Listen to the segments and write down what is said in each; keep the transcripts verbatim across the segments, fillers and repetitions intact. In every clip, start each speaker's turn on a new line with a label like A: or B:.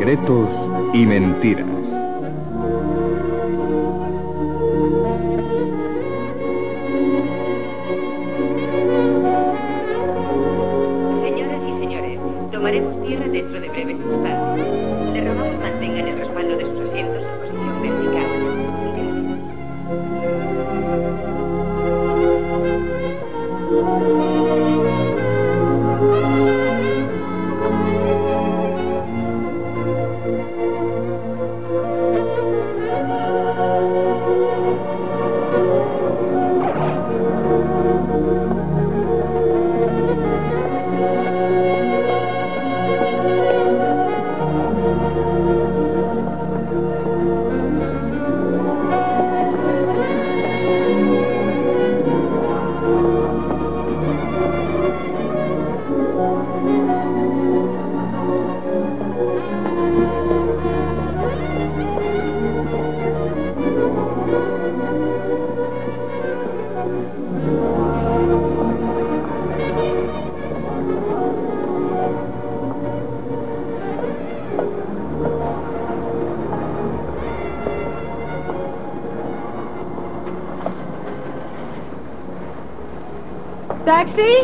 A: Secretos y mentiras.
B: Señoras y señores, tomaremos tierra dentro de breves instantes. Le rogamos mantengan el respaldo de sus asientos en posición vertical.
C: ¿Taxi?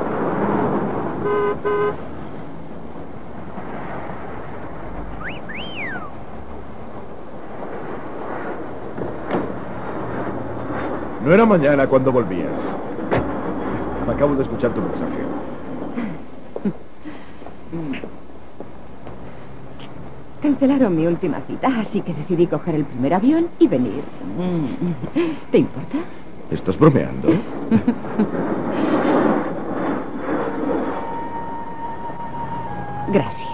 D: No era mañana cuando volvías. Acabo de escuchar tu mensaje.
C: Cancelaron mi última cita, así que decidí coger el primer avión y venir. ¿Te importa?
D: ¿Estás bromeando?
C: Gracias.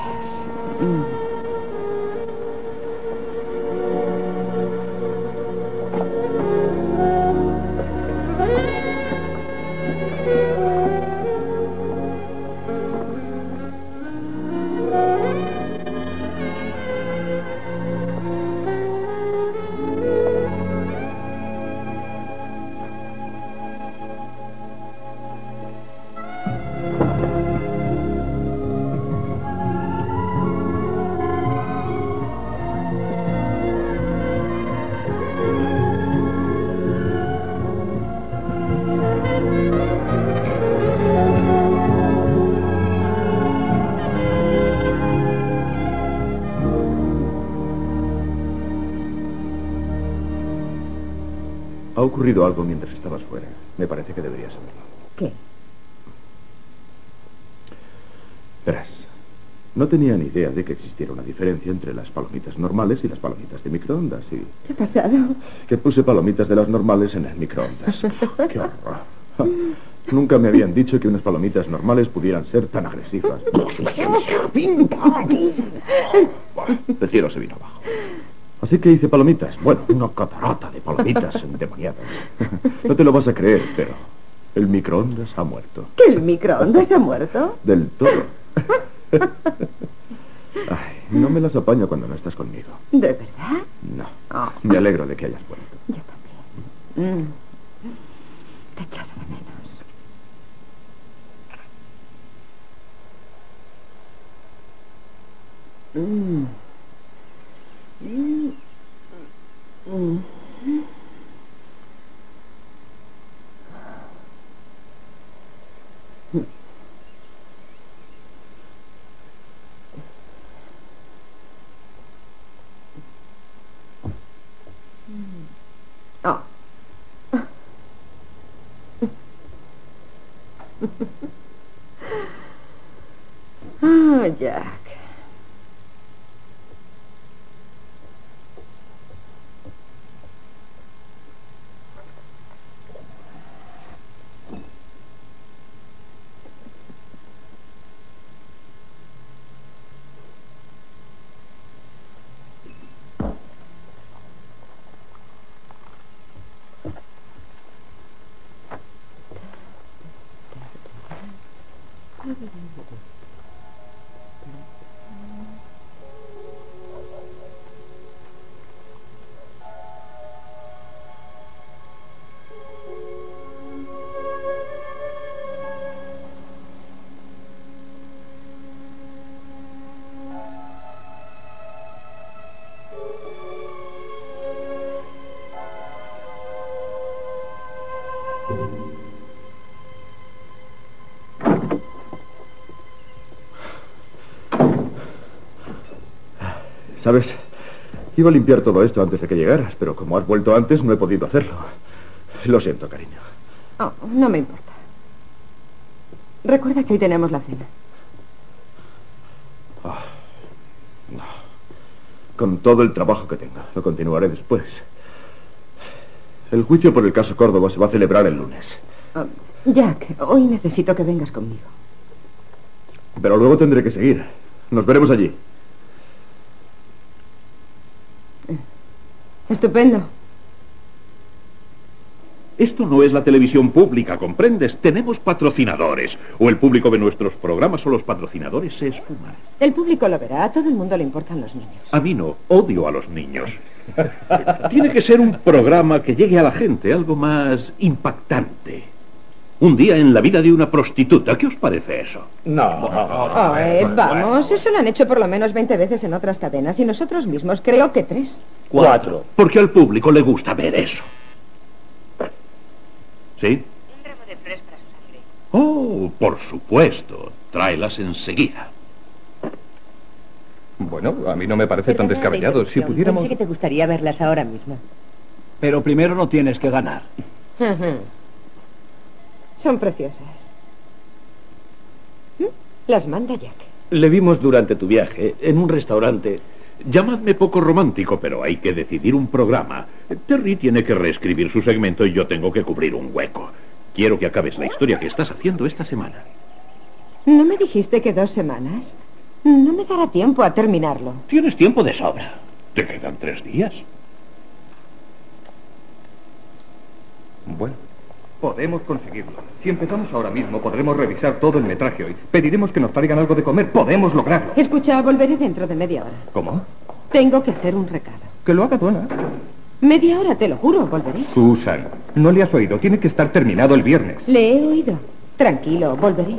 D: Ha ocurrido algo mientras estabas fuera. Me parece que deberías saberlo.
C: ¿Qué?
D: Verás, no tenía ni idea de que existiera una diferencia entre las palomitas normales y las palomitas de microondas, y...
C: ¿Qué ha pasado?
D: Que puse palomitas de las normales en el microondas. ¡Qué horror! Nunca me habían dicho que unas palomitas normales pudieran ser tan agresivas. El cielo se vino abajo. Así que hice palomitas. Bueno, una catarata de palomitas endemoniadas. No te lo vas a creer, pero el microondas ha muerto.
C: ¿Que el microondas ha muerto?
D: Del todo. Ay, no me las apaño cuando no estás conmigo.
C: ¿De verdad?
D: No.
C: Oh.
D: Me alegro de que hayas vuelto.
C: Yo también. Mm. Te he echado de menos. Mm. Mm. Mm. Oh. Ah, Jack.
D: ¿Sabes? Iba a limpiar todo esto antes de que llegaras, pero como has vuelto antes, no he podido hacerlo. Lo siento, cariño.
C: Oh, no me importa. Recuerda que hoy tenemos la cena.
D: Oh, no. Con todo el trabajo que tengo, lo continuaré después. El juicio por el caso Córdoba se va a celebrar el lunes.
C: Oh, Jack, hoy necesito que vengas conmigo.
D: Pero luego tendré que seguir. Nos veremos allí.
C: Estupendo.
A: Esto no es la televisión pública, ¿comprendes? Tenemos patrocinadores. O el público ve nuestros programas o los patrocinadores se esfuman.
C: El público lo verá. A todo el mundo le importan los niños.
A: A mí no. Odio a los niños. Tiene que ser un programa que llegue a la gente, algo más impactante. Un día en la vida de una prostituta. ¿Qué os parece eso?
E: No.
C: Oh, eh, vamos, eso lo han hecho por lo menos veinte veces en otras cadenas y nosotros mismos creo que tres.
E: Cuatro.
A: Porque al público le gusta ver eso. ¿Sí?
B: Un ramo de flores para su sangre.
A: Oh, por supuesto. Tráelas enseguida.
E: Bueno, a mí no me parece tan
B: Perdona la
E: descabellado. Si
B: interrupción.
E: pudiéramos...
B: Pensé que te gustaría verlas ahora mismo.
F: Pero primero no tienes que ganar.
C: Son preciosas. ¿Mm? Las manda Jack.
F: Le vimos durante tu viaje en un restaurante.
A: Llamadme poco romántico, pero hay que decidir un programa. Terry tiene que reescribir su segmento y yo tengo que cubrir un hueco. Quiero que acabes la historia que estás haciendo esta semana.
C: ¿No me dijiste que dos semanas? No me dará tiempo a terminarlo.
A: Tienes tiempo de sobra. Te quedan tres días.
E: Bueno, podemos conseguirlo. Si empezamos ahora mismo, podremos revisar todo el metraje hoy. Pediremos que nos traigan algo de comer. Podemos lograrlo.
C: Escucha, volveré dentro de media hora.
E: ¿Cómo?
C: Tengo que hacer un recado.
E: Que lo haga Donna.
C: Media hora, te lo juro, volveré.
E: Susan, no le has oído. Tiene que estar terminado el viernes.
C: Le he oído. Tranquilo, volveré.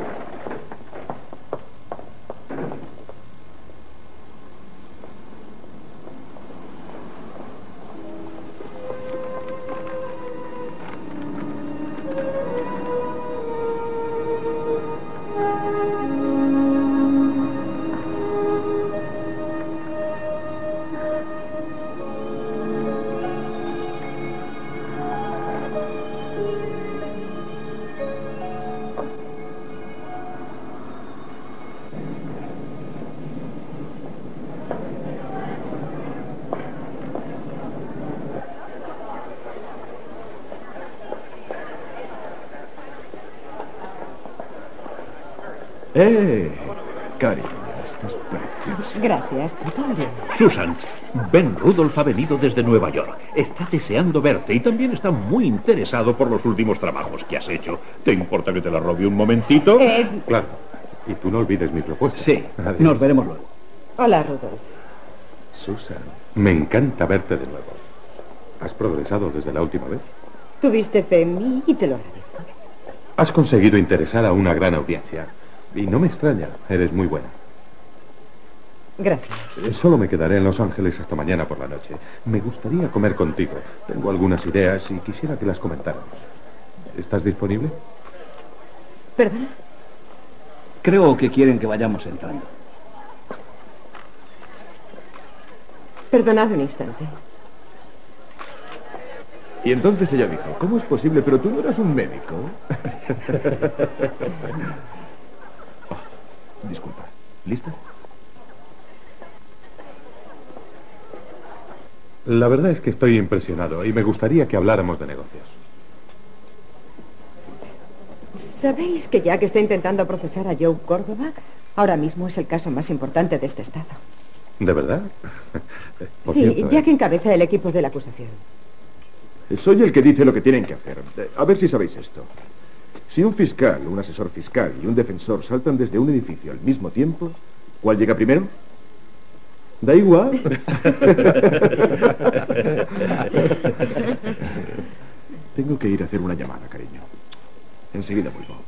D: ¡Eh! Cariño, estás preciosa.
C: Gracias, todo bien.
A: Susan, Ben Rudolph ha venido desde Nueva York. Está deseando verte y también está muy interesado por los últimos trabajos que has hecho. ¿Te importa que te la robe un momentito?
C: Eh,
D: Claro. Y tú no olvides mi propuesta.
F: Sí,
D: Adiós.
F: nos veremos luego.
C: hola, Rudolf.
D: Susan, me encanta verte de nuevo. ¿Has progresado desde la última vez?
C: Tuviste fe en mí y te lo agradezco.
D: Has conseguido interesar a una gran audiencia. Y no me extraña, eres muy buena.
C: Gracias.
D: Eh, Solo me quedaré en Los Ángeles hasta mañana por la noche. Me gustaría comer contigo. Tengo algunas ideas y quisiera que las comentáramos. ¿Estás disponible?
C: ¿Perdona?
F: Creo que quieren que vayamos entrando.
C: Perdonad un instante.
D: Y entonces ella dijo, ¿cómo es posible? Pero tú no eras un médico. Oh, disculpa. ¿Lista? La verdad es que estoy impresionado y me gustaría que habláramos de negocios.
C: ¿Sabéis que Jack está intentando procesar a Joe Córdoba? Ahora mismo es el caso más importante de este estado.
D: ¿De verdad? Por
C: Sí,
D: cierto,
C: Jack
D: eh,
C: encabeza el equipo de la acusación.
D: Soy el que dice lo que tienen que hacer. Eh, A ver si sabéis esto. Si un fiscal, un asesor fiscal y un defensor saltan desde un edificio al mismo tiempo, ¿cuál llega primero? Da igual. Tengo que ir a hacer una llamada, cariño. Enseguida vuelvo.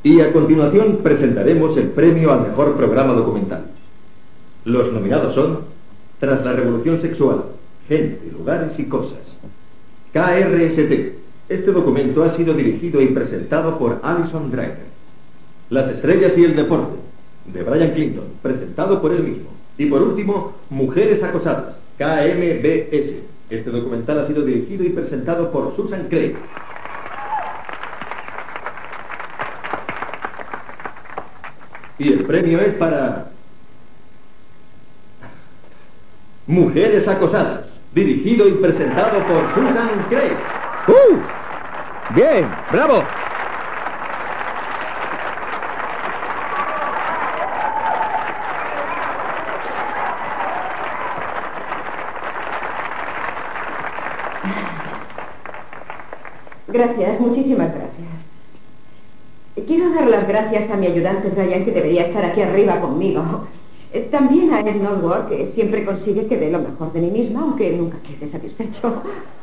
E: Y a continuación presentaremos el premio al mejor programa documental. Los nominados son Tras la Revolución Sexual, Gente, Lugares y Cosas. K R S T. Este documento ha sido dirigido y presentado por Alison Driver. Las Estrellas y el Deporte, de Brian Clinton, presentado por él mismo. Y por último, Mujeres Acosadas, K M B S. Este documental ha sido dirigido y presentado por Susan Craig. Y el premio es para... Mujeres Acosadas, dirigido y presentado por Susan Craig.
F: ¡Uh! ¡Bien! ¡Bravo!
C: Gracias, muchísimas gracias. Quiero dar las gracias a mi ayudante Brian, que debería estar aquí arriba conmigo. Eh, También a Ed Norwood, que siempre consigue que dé lo mejor de mí misma, aunque nunca quede satisfecho.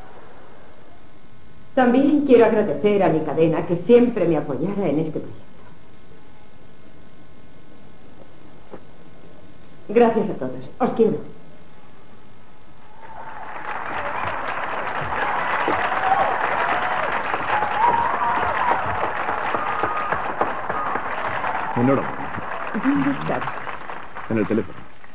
C: También quiero agradecer a mi cadena, que siempre me apoyara en este proyecto. Gracias a todos. Os quiero.
D: Enhorabuena.
C: ¿Dónde estabas?
D: En el teléfono.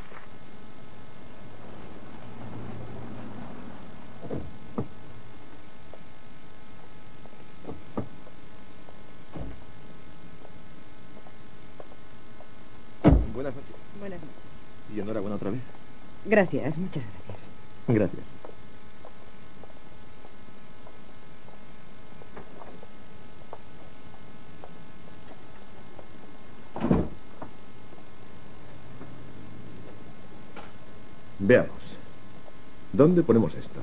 D: Buenas noches.
C: Buenas noches.
D: Y enhorabuena otra vez.
C: Gracias, muchas gracias.
D: Gracias. Veamos. ¿Dónde ponemos esto?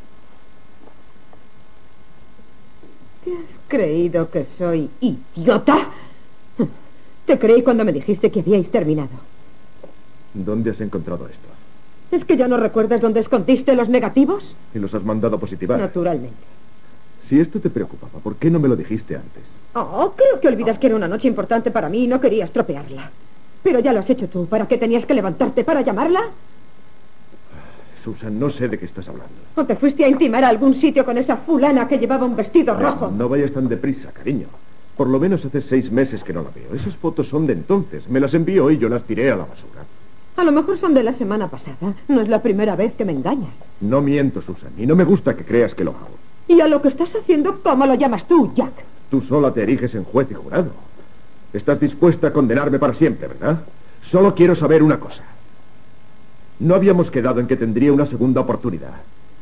C: ¿Te has creído que soy idiota? Te creí cuando me dijiste que habíais terminado.
D: ¿Dónde has encontrado esto?
C: ¿Es que ya no recuerdas dónde escondiste los negativos?
D: ¿Y los has mandado a positivar?
C: Naturalmente.
D: Si esto te preocupaba, ¿por qué no me lo dijiste antes?
C: Oh, creo que olvidas que era una noche importante para mí y no quería estropearla. Pero ya lo has hecho tú. ¿Para qué tenías que levantarte para llamarla?
D: Susan, no sé de qué estás hablando.
C: ¿O te fuiste a intimar a algún sitio con esa fulana que llevaba un vestido rojo?
D: No vayas tan deprisa, cariño. Por lo menos hace seis meses que no la veo. Esas fotos son de entonces. Me las envió y yo las tiré a la basura.
C: A lo mejor son de la semana pasada. No es la primera vez que me engañas.
D: No miento, Susan, y no me gusta que creas que lo hago.
C: ¿Y a lo que estás haciendo, cómo lo llamas tú, Jack?
D: Tú sola te eriges en juez y jurado. Estás dispuesta a condenarme para siempre, ¿verdad? Solo quiero saber una cosa. No habíamos quedado en que tendría una segunda oportunidad.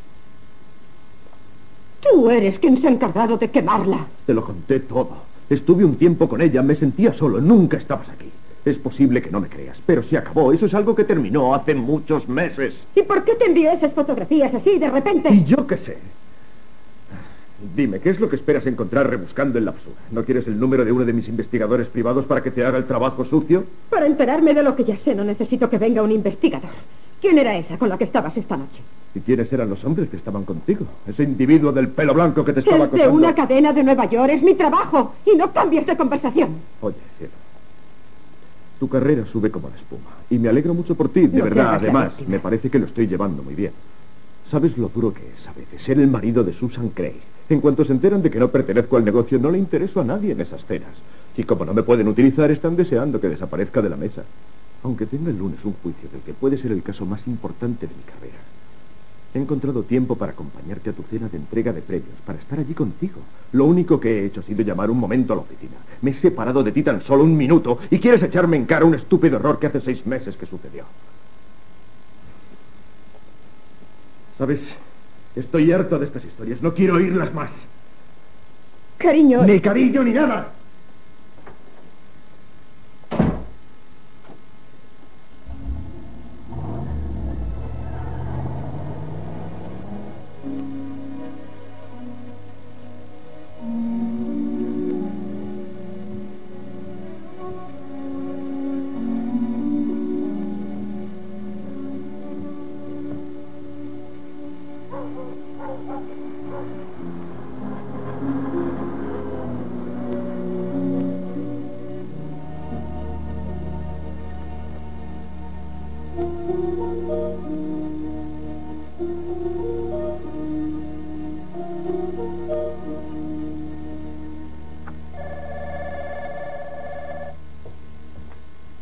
C: Tú eres quien se ha encargado de quemarla.
D: Te lo conté todo. Estuve un tiempo con ella, me sentía solo, nunca estabas aquí. Es posible que no me creas, pero se acabó. Eso es algo que terminó hace muchos meses.
C: ¿Y por qué te envió esas fotografías así de repente?
D: Y yo qué sé. Dime, ¿qué es lo que esperas encontrar rebuscando en la basura? ¿No quieres el número de uno de mis investigadores privados para que te haga el trabajo sucio?
C: Para enterarme de lo que ya sé, no necesito que venga un investigador. ¿Quién era esa con la que estabas esta noche?
D: ¿Y quiénes eran los hombres que estaban contigo? Ese individuo del pelo blanco que te estaba
C: Es de
D: acosando.
C: una cadena de Nueva York, es mi trabajo. Y no cambies de conversación.
D: Oye, cielo. Tu carrera sube como la espuma. Y me alegro mucho por ti, de
C: No te
D: verdad.
C: hagas la
D: Además,
C: víctima.
D: me parece que lo estoy llevando muy bien. ¿Sabes lo duro que es a veces ser el marido de Susan Craig? En cuanto se enteran de que no pertenezco al negocio, no le intereso a nadie en esas cenas. Y como no me pueden utilizar, están deseando que desaparezca de la mesa. Aunque tenga el lunes un juicio del que puede ser el caso más importante de mi carrera. He encontrado tiempo para acompañarte a tu cena de entrega de premios, para estar allí contigo. Lo único que he hecho ha sido llamar un momento a la oficina. Me he separado de ti tan solo un minuto y quieres echarme en cara un estúpido error que hace seis meses que sucedió. ¿Sabes? Estoy harto de estas historias. No quiero oírlas más.
C: Cariño...
D: Ni cariño ni nada.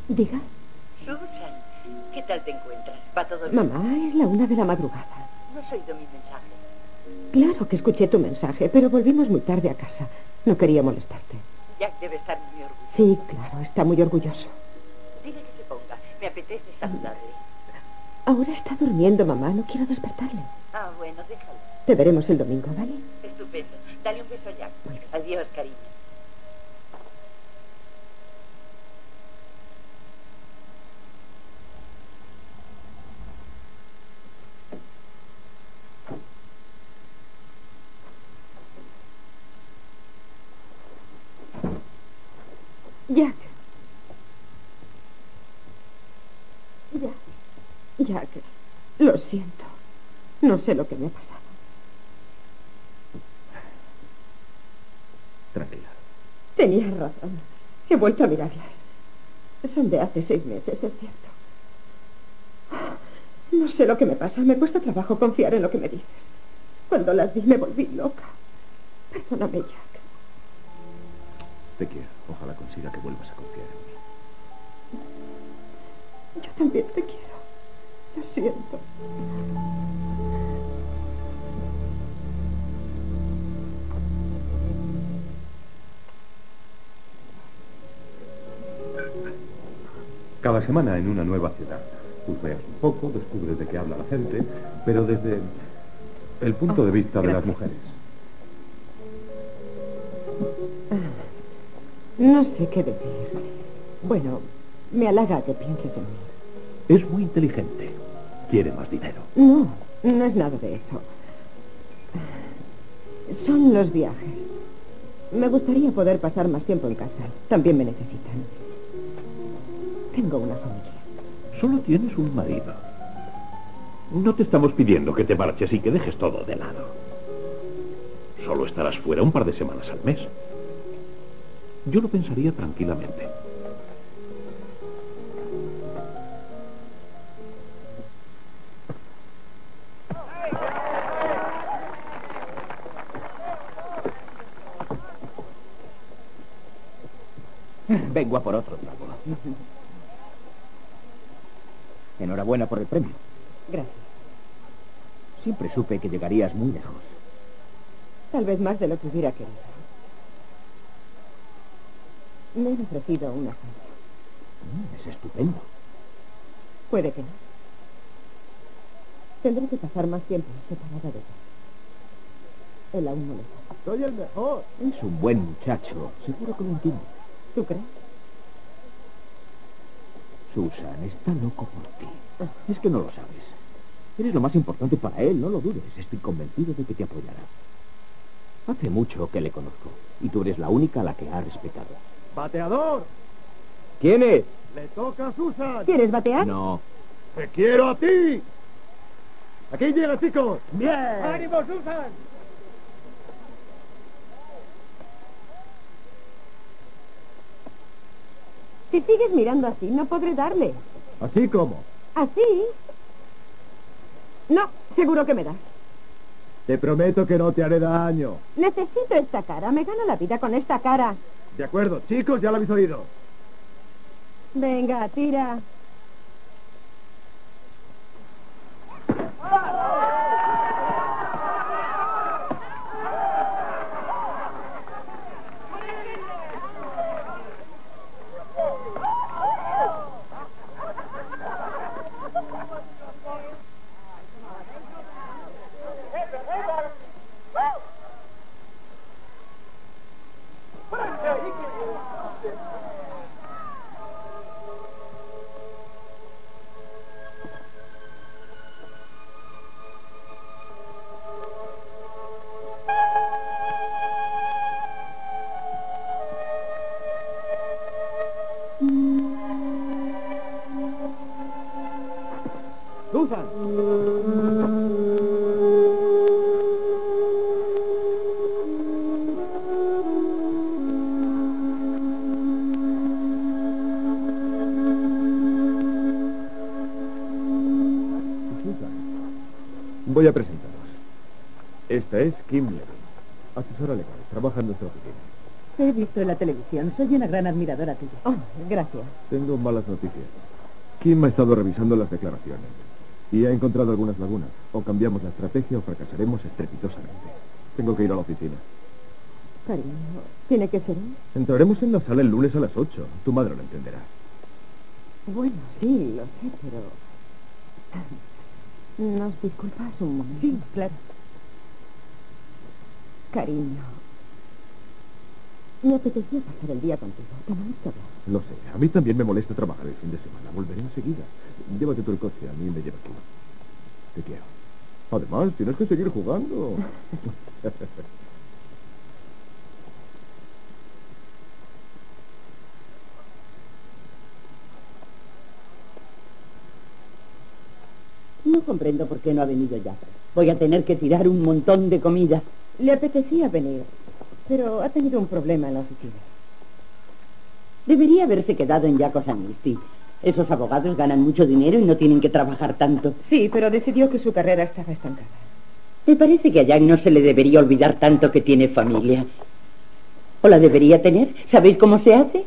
C: Diga.
B: Susan, ¿qué tal te encuentras? ¿Va todo bien?
C: Mamá, es la una de la madrugada.
B: ¿No has oído mi mensaje?
C: Claro que escuché tu mensaje, pero volvimos muy tarde a casa. No quería molestarte.
B: Jack debe estar muy orgulloso.
C: Sí, claro, está muy orgulloso.
B: Dile que se ponga. Me apetece saludarle.
C: Ahora está durmiendo, mamá. No quiero despertarle.
B: Ah, bueno, déjalo.
C: Te veremos el domingo, ¿vale?
B: Estupendo. Dale un beso a Jack. Adiós, cariño.
C: Jack. Jack. Jack. Lo siento. No sé lo que me ha pasado.
D: Tranquila.
C: Tenías razón. He vuelto a mirarlas. Son de hace seis meses, es cierto. No sé lo que me pasa. Me cuesta trabajo confiar en lo que me dices. Cuando las vi me volví loca. Perdóname, Jack.
D: Te quiero. Ojalá consiga que vuelvas a confiar en mí.
C: Yo también te quiero. Lo siento.
A: Cada semana en una nueva ciudad. Husmeas un poco, descubres de qué habla la gente, pero desde el punto de vista de las mujeres.
C: No sé qué decir. Bueno, me halaga que pienses en mí.
A: Es muy inteligente. Quiere más dinero.
C: No, no es nada de eso. Son los viajes. Me gustaría poder pasar más tiempo en casa. También me necesitan. Tengo una familia.
A: Solo tienes un marido. No te estamos pidiendo que te marches y que dejes todo de lado. Solo estarás fuera un par de semanas al mes. Yo lo pensaría tranquilamente.
F: Vengo a por otro trago. Enhorabuena por el premio.
C: Gracias.
F: Siempre supe que llegarías muy lejos.
C: Tal vez más de lo que hubiera querido. Me han ofrecido una ascenso.
F: Mm, es estupendo.
C: Puede que no. Tendré que pasar más tiempo separada de ti. Él aún no lo sabe.
F: Soy el mejor. Es un buen muchacho. Seguro que lo entiende.
C: ¿Tú crees?
F: Susan está loco por ti. Es que no lo sabes. Eres lo más importante para él, no lo dudes. Estoy convencido de que te apoyará. Hace mucho que le conozco. Y tú eres la única a la que ha respetado.
G: ¡Bateador!
F: ¿Quién es?
G: ¡Le toca a Susan!
C: ¿Quieres batear?
F: No.
G: ¡Te quiero a ti! ¡Aquí llega, chicos! ¡Bien! ¡Ánimo, Susan!
C: Si sigues mirando así, no podré darle.
G: ¿Así como?
C: ¿Así? No, seguro que me das.
G: Te prometo que no te haré daño.
C: Necesito esta cara. Me gano la vida con esta cara.
G: De acuerdo, chicos, ya lo habéis oído.
C: Venga, tira.
G: Susan.
D: Voy a presentaros. Esta es Kim Levin, asesora legal, trabaja en nuestra oficina.
H: Te he visto en la televisión. Soy una gran admiradora tuya.
C: Oh, gracias.
D: Tengo malas noticias. Kim ha estado revisando las declaraciones y ha encontrado algunas lagunas. O cambiamos la estrategia o fracasaremos estrepitosamente. Tengo que ir a la oficina.
C: Cariño, ¿tiene que ser hoy?
D: Entraremos en la sala el lunes a las ocho. Tu madre lo entenderá.
C: Bueno, sí, lo sé, pero... ¿Nos disculpas un momento?
H: Sí, claro.
C: Cariño, me apetecía pasar el día contigo. Tenemos que hablar.
D: Lo sé. A mí también me molesta trabajar el fin de semana. Volveré enseguida. Llévate tú el coche. A mí me lleva aquí. Te quiero. Además, tienes que seguir jugando.
H: No comprendo por qué no ha venido ya. Voy a tener que tirar un montón de comida.
C: Le apetecía venir, pero ha tenido un problema en la oficina.
H: Debería haberse quedado en Jacobs Amnesty. Esos abogados ganan mucho dinero y no tienen que trabajar tanto.
C: Sí, pero decidió que su carrera estaba estancada.
H: Me parece que a Jack no se le debería olvidar tanto que tiene familia. ¿O la debería tener? ¿Sabéis cómo se hace?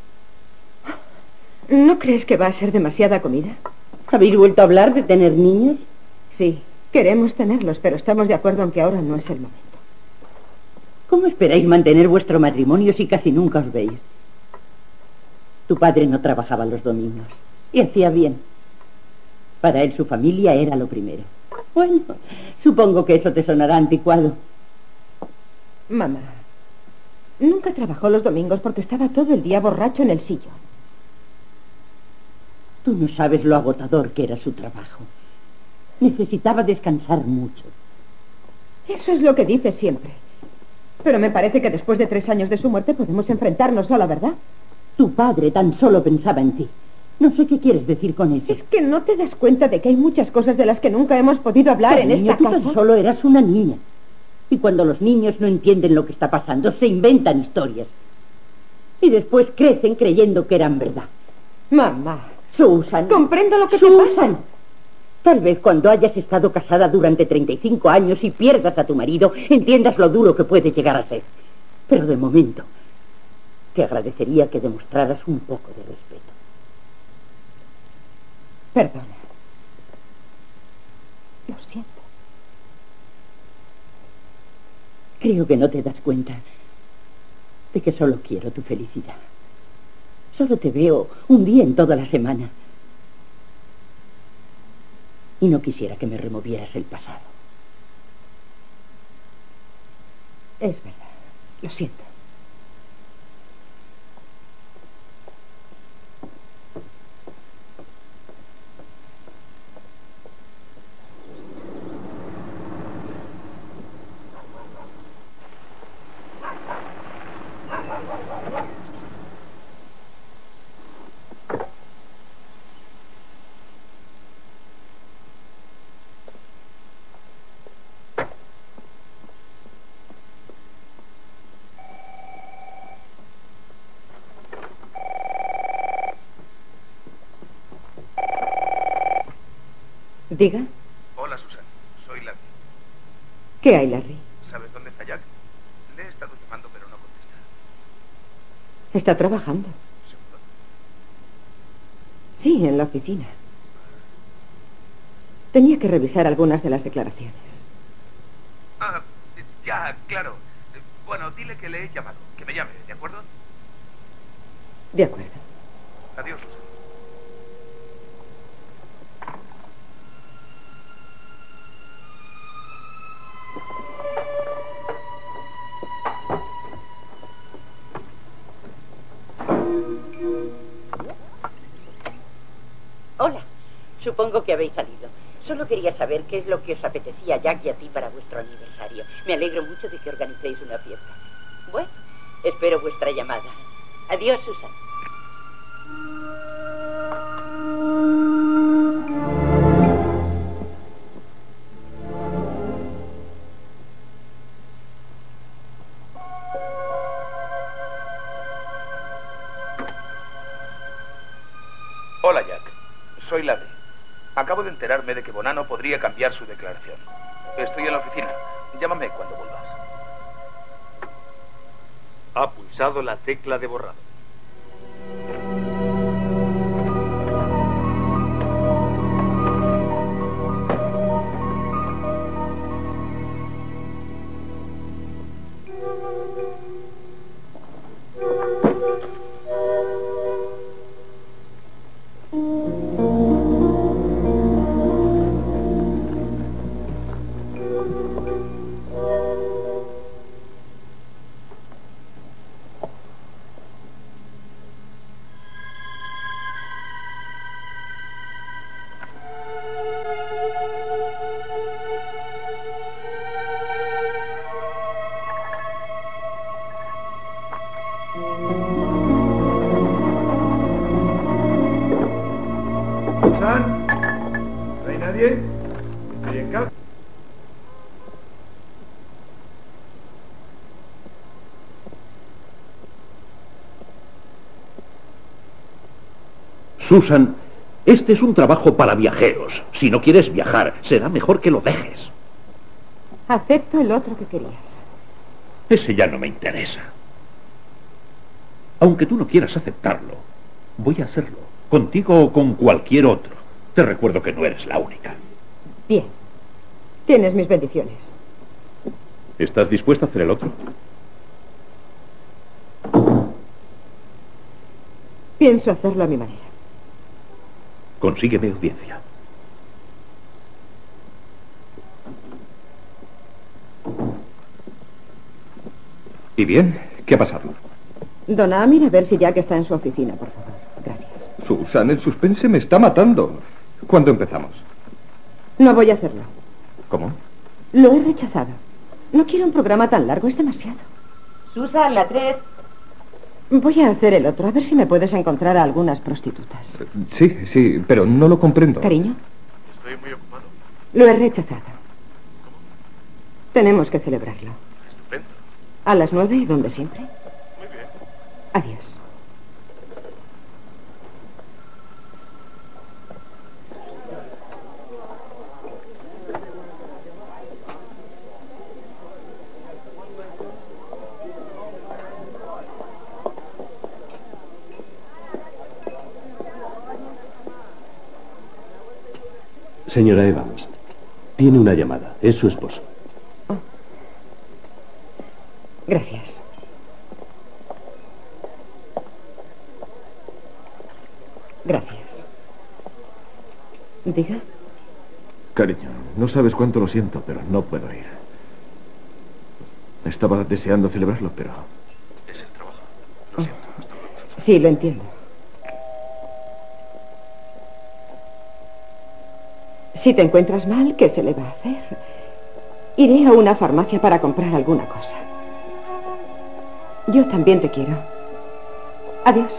C: ¿No crees que va a ser demasiada comida?
H: ¿Habéis vuelto a hablar de tener niños?
C: Sí, queremos tenerlos, pero estamos de acuerdo en que ahora no es el momento.
H: ¿Cómo esperáis mantener vuestro matrimonio si casi nunca os veis? Tu padre no trabajaba los domingos y hacía bien. Para él su familia era lo primero. Bueno, supongo que eso te sonará anticuado.
C: Mamá, nunca trabajó los domingos porque estaba todo el día borracho en el sillón.
H: Tú no sabes lo agotador que era su trabajo. Necesitaba descansar mucho.
C: Eso es lo que dice siempre. Pero me parece que después de tres años de su muerte podemos enfrentarnos a la verdad.
H: Tu padre tan solo pensaba en ti. No sé qué quieres decir con eso.
C: Es que no te das cuenta de que hay muchas cosas de las que nunca hemos podido hablar
H: Cariño,
C: en esta
H: tú
C: casa.
H: tan solo eras una niña. Y cuando los niños no entienden lo que está pasando, se inventan historias. Y después crecen creyendo que eran verdad.
C: Mamá,
H: Susan.
C: comprendo lo que te
H: Susan.
C: pasa.
H: Tal vez cuando hayas estado casada durante treinta y cinco años y pierdas a tu marido, entiendas lo duro que puede llegar a ser. Pero de momento, te agradecería que demostraras un poco de respeto.
C: Perdona. Lo siento.
H: Creo que no te das cuenta de que solo quiero tu felicidad. Solo te veo un día en toda la semana. Y no quisiera que me removieras el pasado.
C: Es verdad. Lo siento. Diga.
I: Hola, Susan. Soy Larry.
C: ¿Qué hay, Larry?
I: ¿Sabes dónde está Jack? Le he estado llamando, pero no contesta.
C: Está trabajando.
I: ¿Seguro?
C: Sí, en la oficina. Tenía que revisar algunas de las declaraciones.
I: Ah, ya, claro. Bueno, dile que le he llamado. Que me llame, ¿de acuerdo?
C: De acuerdo.
I: Adiós, Susan.
H: Hola, supongo que habéis salido. Solo quería saber qué es lo que os apetecía a Jack y a ti para vuestro aniversario. Me alegro mucho de que organicéis una fiesta. Bueno, espero vuestra llamada. Adiós, Susan.
I: Hola, Jack. Soy Larry. Acabo de enterarme de que Bonanno podría cambiar su declaración. Estoy en la oficina. Llámame cuando vuelvas. Ha pulsado la tecla de borrado.
D: ¿Susan? ¿No hay nadie? ¿Estoy en casa?
A: Susan, este es un trabajo para viajeros. Si no quieres viajar, será mejor que lo dejes.
C: Acepto el otro que querías.
A: Ese ya no me interesa. Aunque tú no quieras aceptarlo, voy a hacerlo. Contigo o con cualquier otro. Te recuerdo que no eres la única.
C: Bien. Tienes mis bendiciones.
A: ¿Estás dispuesta a hacer el otro?
C: Pienso hacerlo a mi manera.
A: Consígueme audiencia.
E: ¿Y bien? ¿Qué ha pasado?
C: Don Amir, a ver si Jack está en su oficina, por favor. Gracias.
E: Susan, el suspense me está matando. ¿Cuándo empezamos?
C: No voy a hacerlo.
E: ¿Cómo?
C: Lo he rechazado. No quiero un programa tan largo, es demasiado.
B: Susan, la tres.
C: Voy a hacer el otro, a ver si me puedes encontrar a algunas prostitutas.
E: Sí, sí, pero no lo comprendo.
C: Cariño,
I: Estoy muy ocupado.
C: lo he rechazado. Tenemos que celebrarlo.
I: Estupendo.
C: A las nueve y donde siempre.
I: Muy bien.
C: Adiós.
J: Señora Evans, tiene una llamada. Es su esposo.
C: Oh. Gracias. Gracias. Diga.
D: Cariño, no sabes cuánto lo siento, pero no puedo ir. Estaba deseando celebrarlo, pero...
I: Es el trabajo. Lo siento. Hasta luego, Susan.
C: Sí, lo entiendo. Si te encuentras mal, ¿qué se le va a hacer? Iré a una farmacia para comprar alguna cosa. Yo también te quiero. Adiós.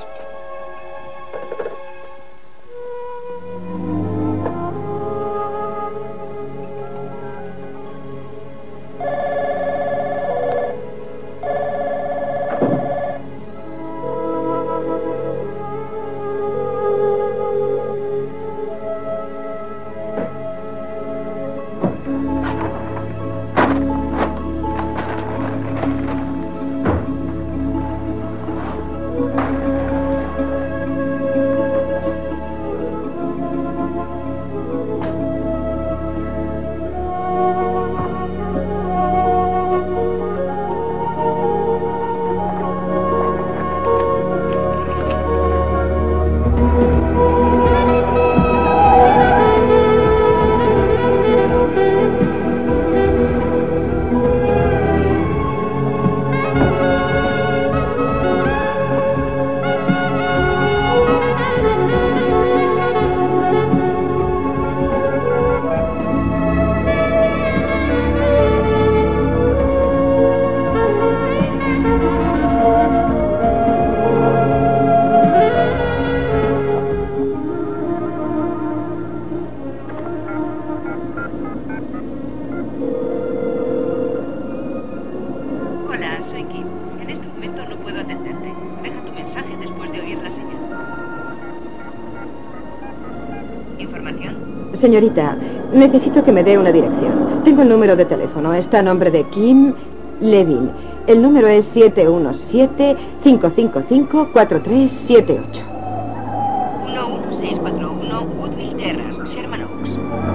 C: Señorita, necesito que me dé una dirección. Tengo el número de teléfono. Está a nombre de Kim Levin. El número es siete uno siete, cinco cinco cinco, cuatro tres siete ocho.
B: uno uno seis cuatro uno, Woodville Terrace, Sherman Oaks.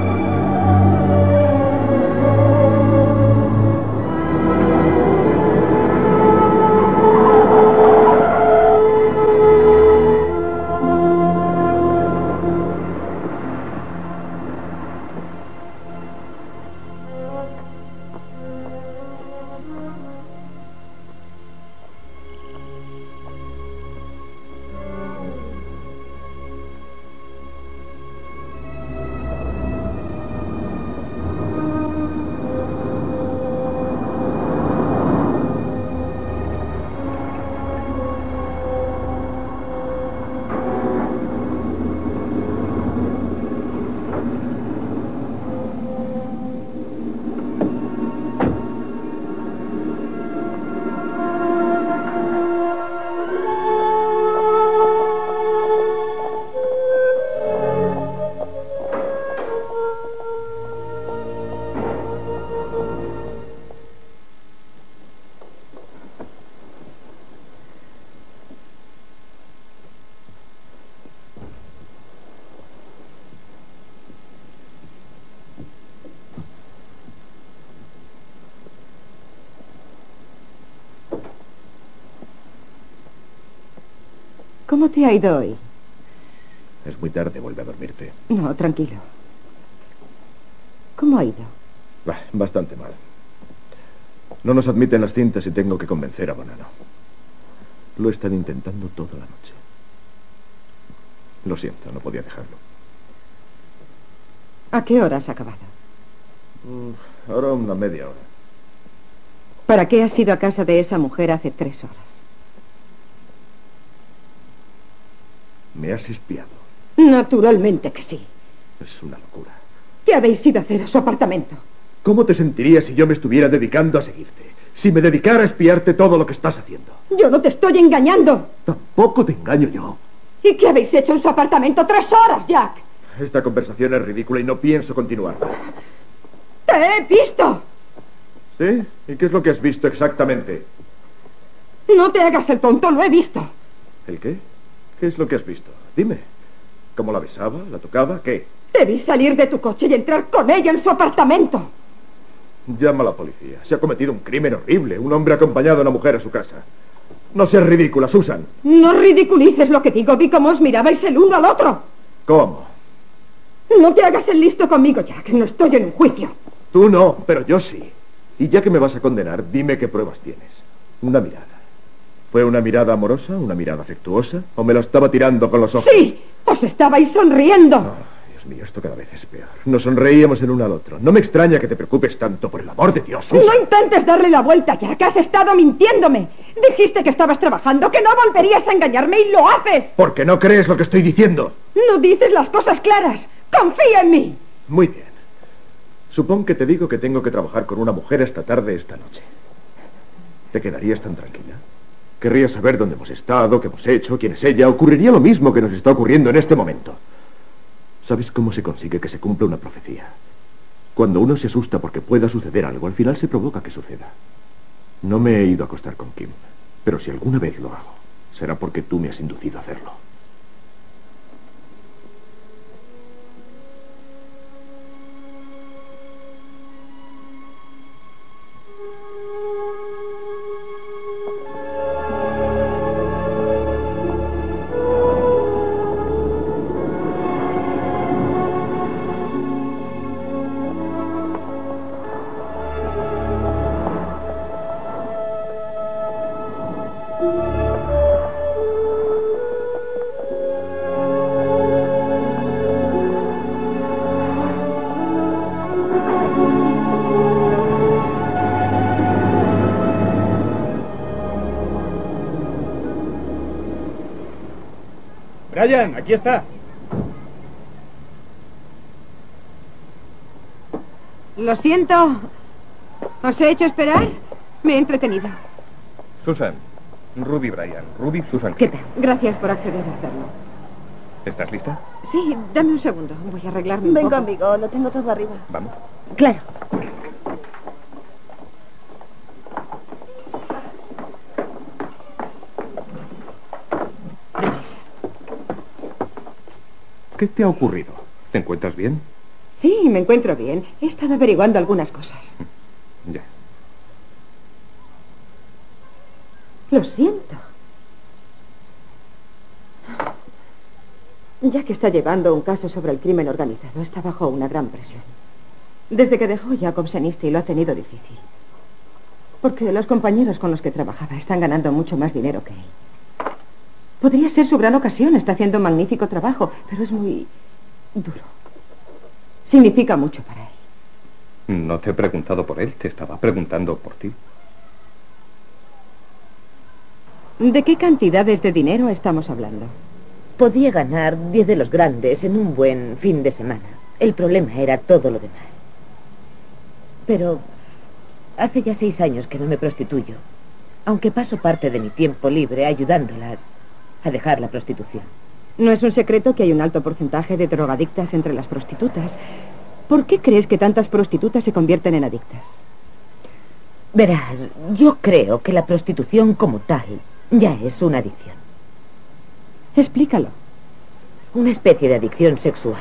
C: ¿Cómo te ha ido hoy?
D: Es muy tarde, vuelve a dormirte.
C: No, tranquilo. ¿Cómo ha ido?
D: Bah, bastante mal. No nos admiten las cintas y tengo que convencer a Bonanno. Lo están intentando toda la noche. Lo siento, no podía dejarlo.
C: ¿A qué hora has acabado?
D: Mm, ahora una media hora.
C: ¿Para qué has ido a casa de esa mujer hace tres horas?
D: ¿Me has espiado?
C: Naturalmente que sí.
D: Es una locura.
C: ¿Qué habéis ido a hacer a su apartamento?
D: ¿Cómo te sentirías si yo me estuviera dedicando a seguirte? Si me dedicara a espiarte todo lo que estás haciendo.
C: Yo no te estoy engañando.
D: Tampoco te engaño yo.
C: ¿Y qué habéis hecho en su apartamento? ¡Tres horas, Jack!
D: Esta conversación es ridícula y no pienso continuarla.
C: ¡Te he visto!
D: ¿Sí? ¿Y qué es lo que has visto exactamente?
C: No te hagas el tonto, lo he visto.
D: ¿El qué? ¿Qué es lo que has visto? Dime. ¿Cómo la besaba? ¿La tocaba? ¿Qué?
C: Te vi salir de tu coche y entrar con ella en su apartamento.
D: Llama a la policía. Se ha cometido un crimen horrible. Un hombre ha acompañado a una mujer a su casa. No seas ridícula, Susan.
C: No ridiculices lo que digo. Vi cómo os mirabais el uno al otro.
D: ¿Cómo?
C: No te hagas el listo conmigo, Jack. No estoy en un juicio.
D: Tú no, pero yo sí. Y ya que me vas a condenar, dime qué pruebas tienes. Una mirada. ¿Fue una mirada amorosa, una mirada afectuosa? ¿O me lo estaba tirando con los ojos?
C: ¡Sí! ¡Os estabais sonriendo!
D: Oh, Dios mío, esto cada vez es peor. Nos sonreíamos el uno al otro. No me extraña que te preocupes tanto, por el amor de Dios, Susan.
C: No intentes darle la vuelta, ya que has estado mintiéndome. Dijiste que estabas trabajando, que no volverías a engañarme y lo haces.
D: ¿Por qué no crees lo que estoy diciendo?
C: No dices las cosas claras. ¡Confía en mí!
D: Muy bien. Supón que te digo que tengo que trabajar con una mujer esta tarde, esta noche. ¿Te quedarías tan tranquila? Querría saber dónde hemos estado, qué hemos hecho, quién es ella. Ocurriría lo mismo que nos está ocurriendo en este momento. ¿Sabes cómo se consigue que se cumpla una profecía? Cuando uno se asusta porque pueda suceder algo, al final se provoca que suceda. No me he ido a acostar con Kim, pero si alguna vez lo hago, será porque tú me has inducido a hacerlo.
G: Brian, aquí está.
C: Lo siento. ¿Os he hecho esperar? Me he entretenido.
K: Susan, Ruby Brian. Ruby Susan.
C: ¿Qué tal? Gracias por acceder a hacerlo.
K: ¿Estás lista?
C: Sí, dame un segundo. Voy a arreglarme un
L: Ven
C: poco.
L: conmigo, lo tengo todo arriba.
K: Vamos.
C: Claro.
D: ¿Qué te ha ocurrido? ¿Te encuentras bien?
C: Sí, me encuentro bien. He estado averiguando algunas cosas.
D: Ya.
C: Lo siento. Ya que está llevando un caso sobre el crimen organizado, está bajo una gran presión. Desde que dejó Jacobsen Easty lo ha tenido difícil. Porque los compañeros con los que trabajaba están ganando mucho más dinero que él. Podría ser su gran ocasión, está haciendo un magnífico trabajo, pero es muy duro. Significa mucho para él.
K: No te he preguntado por él, te estaba preguntando por ti.
C: ¿De qué cantidades de dinero estamos hablando?
L: Podía ganar diez de los grandes en un buen fin de semana. El problema era todo lo demás. Pero hace ya seis años que no me prostituyo, aunque paso parte de mi tiempo libre ayudándolas a dejar la prostitución.
C: No es un secreto que hay un alto porcentaje de drogadictas entre las prostitutas. ¿Por qué crees que tantas prostitutas se convierten en adictas?
L: Verás, yo creo que la prostitución como tal ya es una adicción.
C: Explícalo.
L: Una especie de adicción sexual.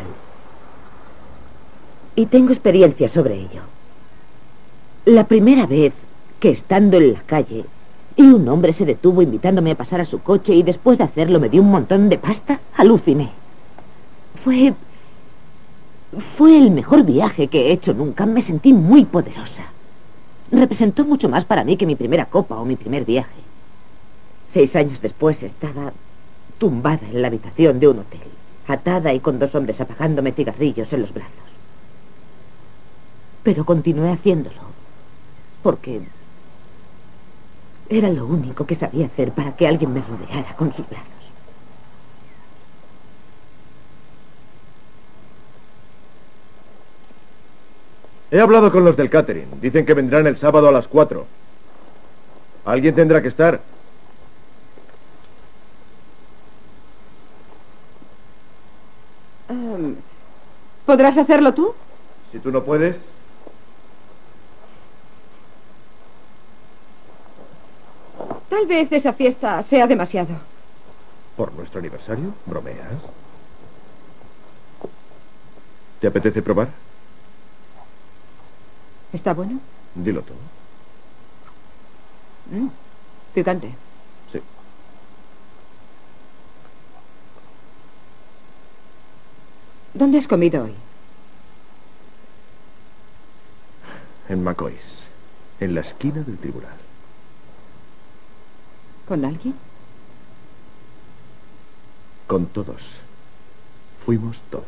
L: Y tengo experiencia sobre ello. La primera vez que estando en la calle y un hombre se detuvo invitándome a pasar a su coche y después de hacerlo me dio un montón de pasta, aluciné. Fue... Fue el mejor viaje que he hecho nunca. Me sentí muy poderosa. Representó mucho más para mí que mi primera copa o mi primer viaje. Seis años después estaba tumbada en la habitación de un hotel, atada y con dos hombres apagándome cigarrillos en los brazos. Pero continué haciéndolo, porque era lo único que sabía hacer para que alguien me rodeara con sus brazos.
D: He hablado con los del catering. Dicen que vendrán el sábado a las cuatro. Alguien tendrá que estar.
C: Um, ¿Podrás hacerlo tú?
D: Si tú no puedes...
C: Tal vez esa fiesta sea demasiado.
D: ¿Por nuestro aniversario? ¿Bromeas? ¿Te apetece probar?
C: ¿Está bueno?
D: Dilo tú.
C: Mm, picante.
D: Sí.
C: ¿Dónde has comido hoy?
D: En McCoy's, en la esquina del tribunal.
C: ¿Con alguien?
D: Con todos. Fuimos todos.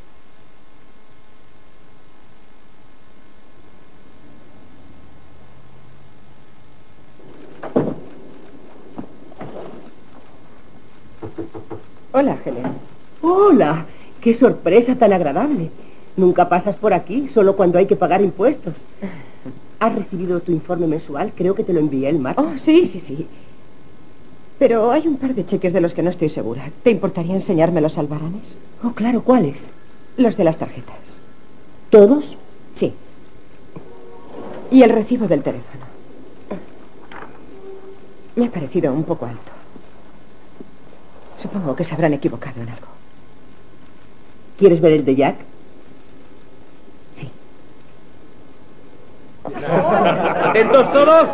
C: Hola, Helen.
M: Hola, qué sorpresa tan agradable. Nunca pasas por aquí, solo cuando hay que pagar impuestos. ¿Has recibido tu informe mensual? Creo que te lo envié el martes.
C: Oh, sí, sí, sí. Pero hay un par de cheques de los que no estoy segura. ¿Te importaría enseñarme los albaranes?
M: Oh, claro, ¿cuáles?
C: Los de las tarjetas.
M: ¿Todos?
C: Sí. Y el recibo del teléfono. Me ha parecido un poco alto. Supongo que se habrán equivocado en algo.
M: ¿Quieres ver el de Jack?
C: Sí.
F: ¿Atentos todos?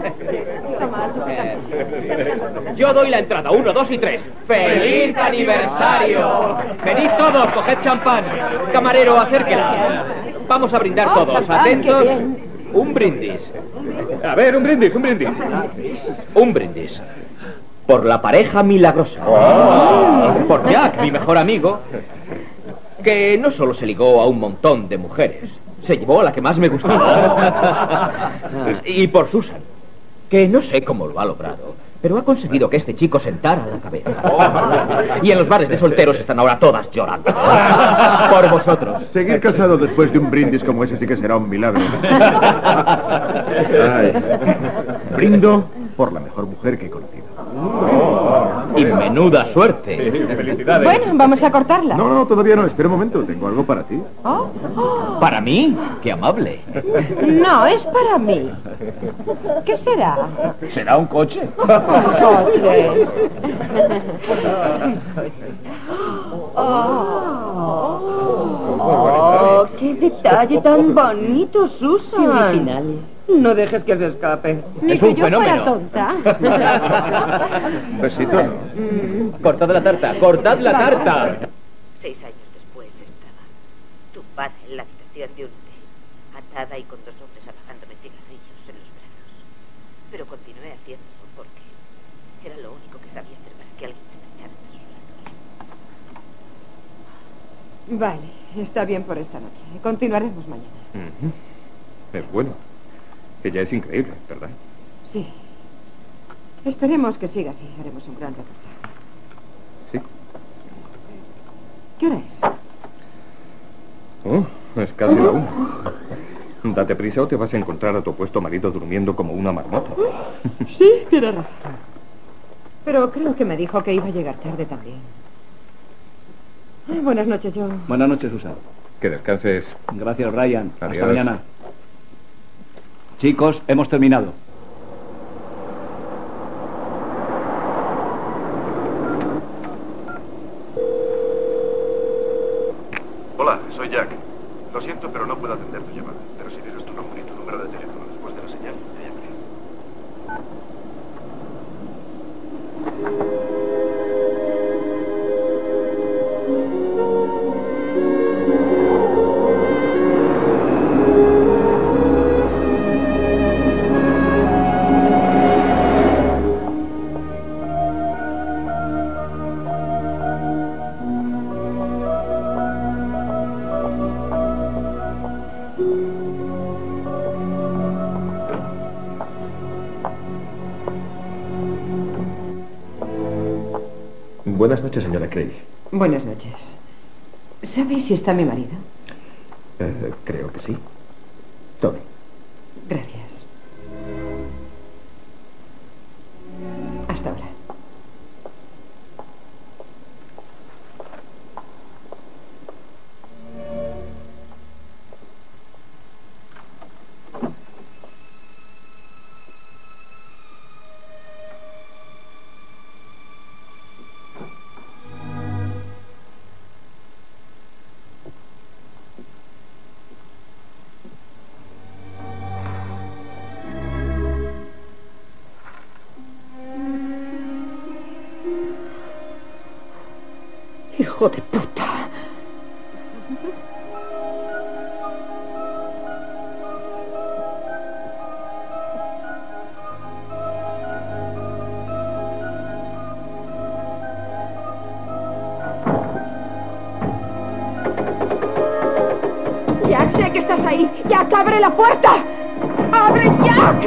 F: Yo doy la entrada, uno, dos y tres. ¡Feliz aniversario! Venid todos, coged champán. Camarero, acérquela. Vamos a brindar
M: Oh,
F: todos.
M: champán,
F: Atentos.
M: qué bien.
F: Un brindis.
K: A ver, un brindis, un brindis.
F: Un brindis. Por la pareja milagrosa. Por Jack, mi mejor amigo, que no solo se ligó a un montón de mujeres, se llevó a la que más me gustaba. Y por Susan, que no sé cómo lo ha logrado, pero ha conseguido que este chico sentara la cabeza. Y en los bares de solteros están ahora todas llorando. Por vosotros.
D: Seguir casado después de un brindis como ese sí que será un milagro. Ay. Brindo por la mejor mujer que he conocido.
F: Y menuda suerte.
K: Felicidades.
C: Bueno, vamos a cortarla.
D: No, no, todavía no. Espera un momento. Tengo algo para ti.
C: Oh, oh.
F: ¿Para mí? ¡Qué amable!
C: No, es para mí. ¿Qué será?
F: ¿Será un coche?
C: Un coche. Oh.
M: ¡Qué detalle tan bonito, Susan!
H: ¡Qué originales!
M: No dejes que se escape.
F: Ni que yo fuera
M: tonta.
D: Un besito, ¿no?
F: ¡Cortad la tarta! ¡Cortad la tarta!
B: Seis años después estaba tu padre en la habitación de un hotel, atada y con dos hombres apagándome cigarrillos en los brazos. Pero continué haciéndolo porque era lo único que sabía hacer para que alguien me estrechara entre sus brazos.
C: Vale, está bien por esta noche. Continuaremos mañana.
D: Uh-huh. Es bueno. Ella es increíble, ¿verdad?
C: Sí. Esperemos que siga así. Haremos un gran reportaje.
D: Sí.
C: ¿Qué hora es?
D: Oh, es casi la una. Date prisa o te vas a encontrar a tu opuesto marido durmiendo como una marmota.
C: Sí, tiene razón. Pero creo que me dijo que iba a llegar tarde también. Ay, buenas noches, John.
K: Buenas noches, Susan.
D: Que descanses.
K: Gracias, Ryan.
D: Adiós.
K: Hasta mañana. Chicos, hemos terminado.
N: Hola, soy Jack. Lo siento, pero no puedo atender tu llamada. Pero si dices tu nombre y tu número de teléfono después de la señal, te llamaré.
D: Buenas noches, señora Craig.
C: Buenas noches. ¿Sabéis si está mi marido?
D: Eh, creo que sí. Tony.
C: Gracias. Hasta ahora. Hijo de puta. Jack, sé que estás ahí. Jack, abre la puerta. ¡Abre, Jack!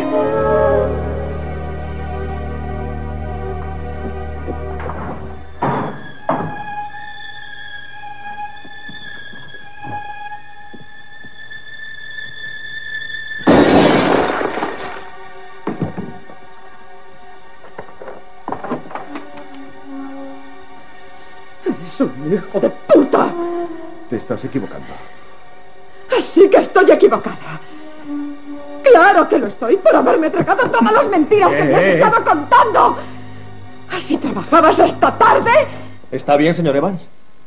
C: ¡Es un hijo de puta!
D: Te estás equivocando.
C: Así que estoy equivocada. ¡Claro que lo estoy por haberme tragado todas las mentiras que me has
D: Eh, eh.
C: estado contando! ¿Así trabajabas esta tarde?
K: ¿Está bien, señor Evans?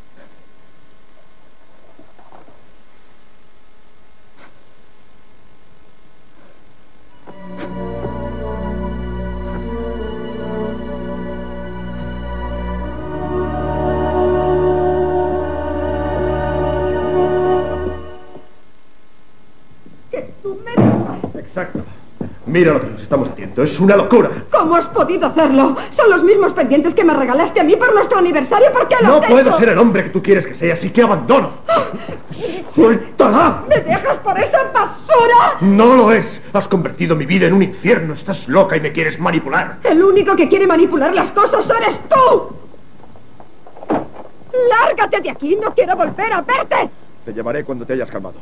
C: Que tú me digas.
D: Exacto. Mira lo que nos estamos haciendo. Es una locura.
C: ¿Cómo has podido hacerlo? Son los mismos pendientes que me regalaste a mí por nuestro aniversario. ¿Por qué lo
D: No
C: has
D: puedo
C: hecho?
D: ser el hombre que tú quieres que sea, así que abandono. ¡Suéltala!
C: ¿Me dejas por esa basura?
D: No lo es. Has convertido mi vida en un infierno. Estás loca y me quieres manipular.
C: El único que quiere manipular las cosas eres tú. ¡Lárgate de aquí! ¡No quiero volver a verte!
D: Te llamaré cuando te hayas calmado.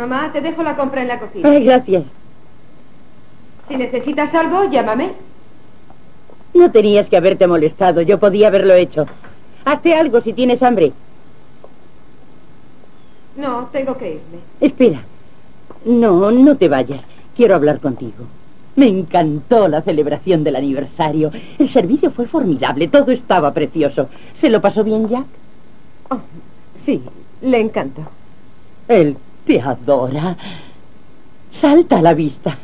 C: Mamá, te dejo la compra en la cocina.
H: Ay, gracias.
C: Si necesitas algo, llámame.
H: No tenías que haberte molestado, yo podía haberlo hecho. Hazte algo si tienes hambre.
C: No, tengo que irme.
H: Espera. No, no te vayas. Quiero hablar contigo. Me encantó la celebración del aniversario. El servicio fue formidable, todo estaba precioso. ¿Se lo pasó bien, Jack?
C: Oh, sí, le encantó.
H: Él te adora. Salta a la vista.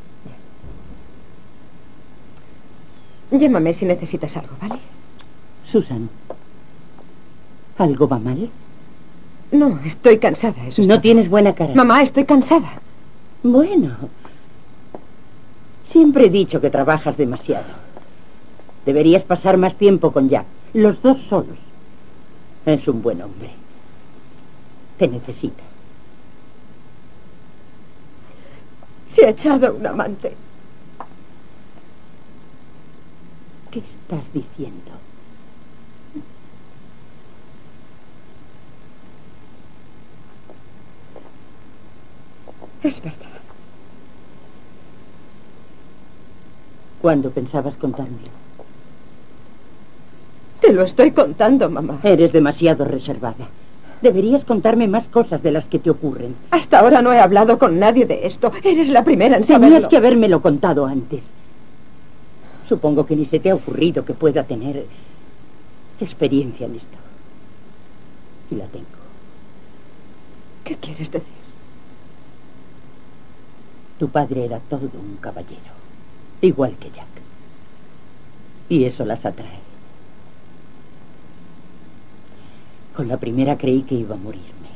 C: Llámame si necesitas algo, ¿vale?
H: Susan, ¿algo va mal?
C: No, estoy cansada. Eso
H: no
C: está...
H: tienes buena cara.
C: Mamá, estoy cansada.
H: Bueno, siempre he dicho que trabajas demasiado. Deberías pasar más tiempo con Jack, los dos solos. Es un buen hombre. Te necesita.
C: Se ha echado un amante.
H: ¿Qué estás diciendo?
C: Es verdad.
H: ¿Cuándo pensabas contármelo?
C: Te lo estoy contando, mamá.
H: Eres demasiado reservada. Deberías contarme más cosas de las que te ocurren.
C: Hasta ahora no he hablado con nadie de esto. Eres la primera en saberlo.
H: Tenías que habérmelo contado antes. Supongo que ni se te ha ocurrido que pueda tener experiencia en esto. Y la tengo.
C: ¿Qué quieres decir?
H: Tu padre era todo un caballero, igual que Jack. Y eso las atrae. Con la primera creí que iba a morirme.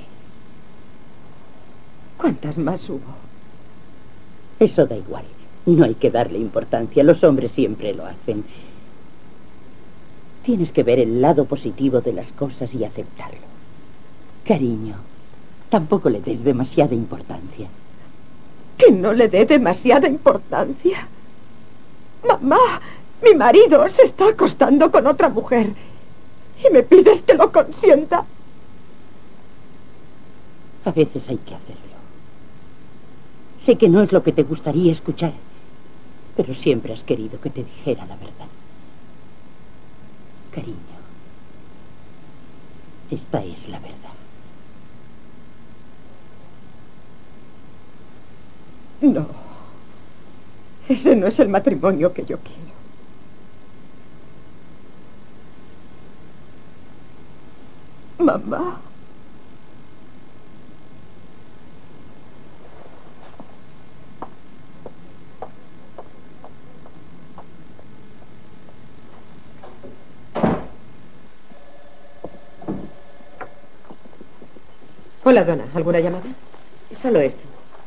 C: ¿Cuántas más hubo?
H: Eso da igual. No hay que darle importancia. Los hombres siempre lo hacen. Tienes que ver el lado positivo de las cosas y aceptarlo. Cariño, tampoco le des demasiada importancia.
C: ¿Que no le dé demasiada importancia? Mamá, mi marido se está acostando con otra mujer. Y me pides que lo consienta.
H: A veces hay que hacerlo. Sé que no es lo que te gustaría escuchar, pero siempre has querido que te dijera la verdad. Cariño, esta es la verdad.
C: No, ese no es el matrimonio que yo quiero. Mamá. Hola, Donna. ¿Alguna llamada?
L: Solo esto.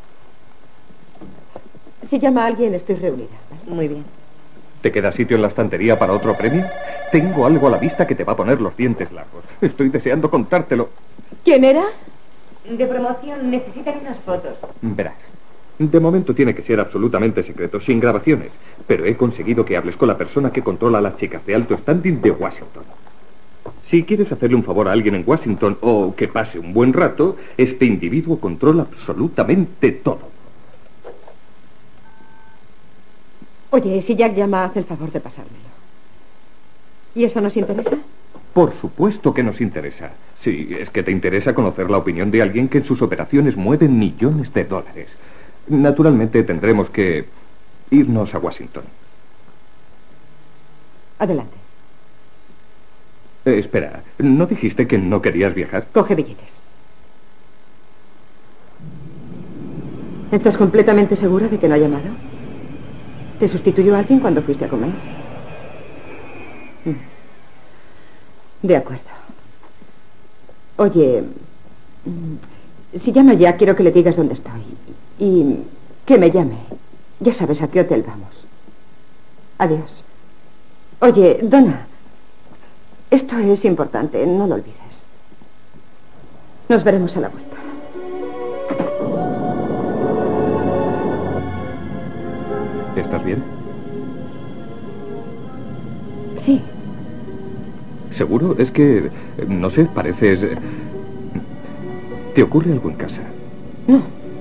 C: Si llama a alguien, estoy reunida, ¿vale?
L: Muy bien.
K: ¿Te queda sitio en la estantería para otro premio? Tengo algo a la vista que te va a poner los dientes largos. Estoy deseando contártelo.
C: ¿Quién era?
L: De promoción, necesitan unas fotos.
K: Verás. De momento tiene que ser absolutamente secreto, sin grabaciones. Pero he conseguido que hables con la persona que controla a las chicas de alto standing de Washington. Si quieres hacerle un favor a alguien en Washington o que pase un buen rato, este individuo controla absolutamente todo.
C: Oye, si Jack llama, haz el favor de pasármelo. ¿Y eso nos interesa?
K: Por supuesto que nos interesa. Sí, es que te interesa conocer la opinión de alguien que en sus operaciones mueve millones de dólares. Naturalmente tendremos que irnos a Washington.
C: Adelante.
K: Eh, espera, ¿no dijiste que no querías viajar?
C: Coge billetes. ¿Estás completamente segura de que no ha llamado? ¿Te sustituyó alguien cuando fuiste a comer? De acuerdo. Oye, si llama ya, quiero que le digas dónde estoy. Y que me llame. Ya sabes a qué hotel vamos. Adiós. Oye, Donna, esto es importante, no lo olvides. Nos veremos a la vuelta.
K: ¿Estás bien?
C: Sí.
K: ¿Seguro? Es que, no sé, pareces... ¿Te ocurre algo en casa?
C: No,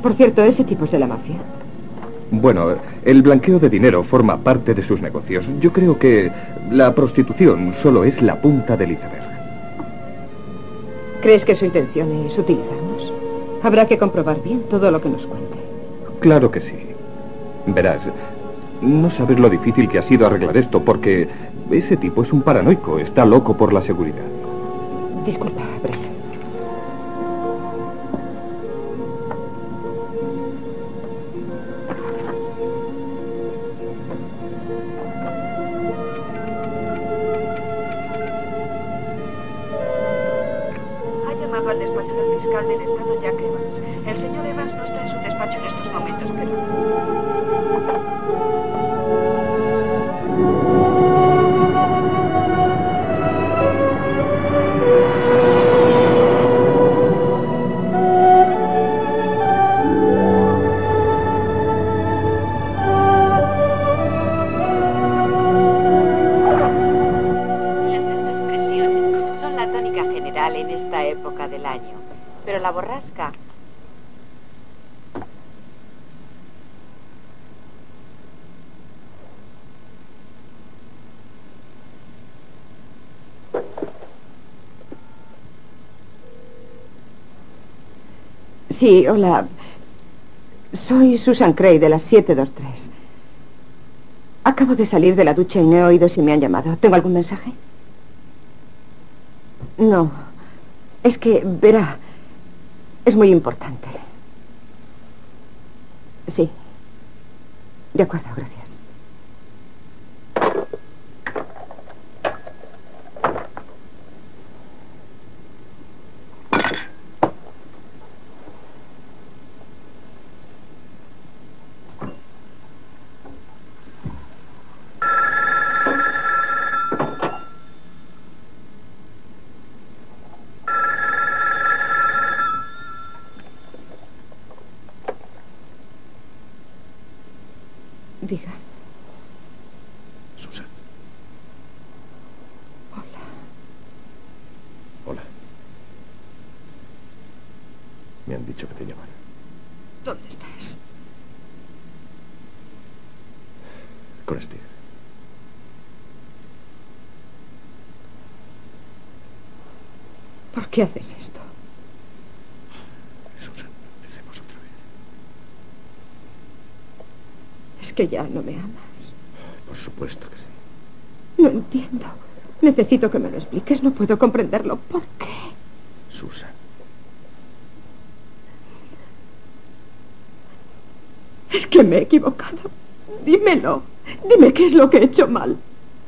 C: Por cierto, ese tipo es de la mafia.
K: Bueno, el blanqueo de dinero forma parte de sus negocios. Yo creo que la prostitución solo es la punta del iceberg.
C: ¿Crees que su intención es utilizarnos? Habrá que comprobar bien todo lo que nos cuente.
K: Claro que sí. Verás, no sabes lo difícil que ha sido arreglar esto, porque ese tipo es un paranoico, está loco por la seguridad.
C: Disculpa, Brian.
O: Ha llamado al despacho del fiscal del estado, Jack Evans. El señor Evans no está en su despacho en estos momentos, pero...
B: En esta época del año, pero la borrasca...
C: Sí, hola. Soy Susan Cray de las siete dos tres. Acabo de salir de la ducha y no he oído si me han llamado. ¿Tengo algún mensaje? No. Es que, verá, es muy importante. Sí. De acuerdo, gracias. Diga.
D: Susan.
C: Hola.
D: Hola. Me han dicho que te llamara.
C: ¿Dónde estás?
D: Con Steve.
C: ¿Por qué haces esto?
D: Susan, empecemos otra vez.
C: ¿Es que ya no me amas?
D: Por supuesto que sí.
C: No entiendo. Necesito que me lo expliques. No puedo comprenderlo. ¿Por qué?
D: Susan.
C: Es que me he equivocado. Dímelo. Dime qué es lo que he hecho mal.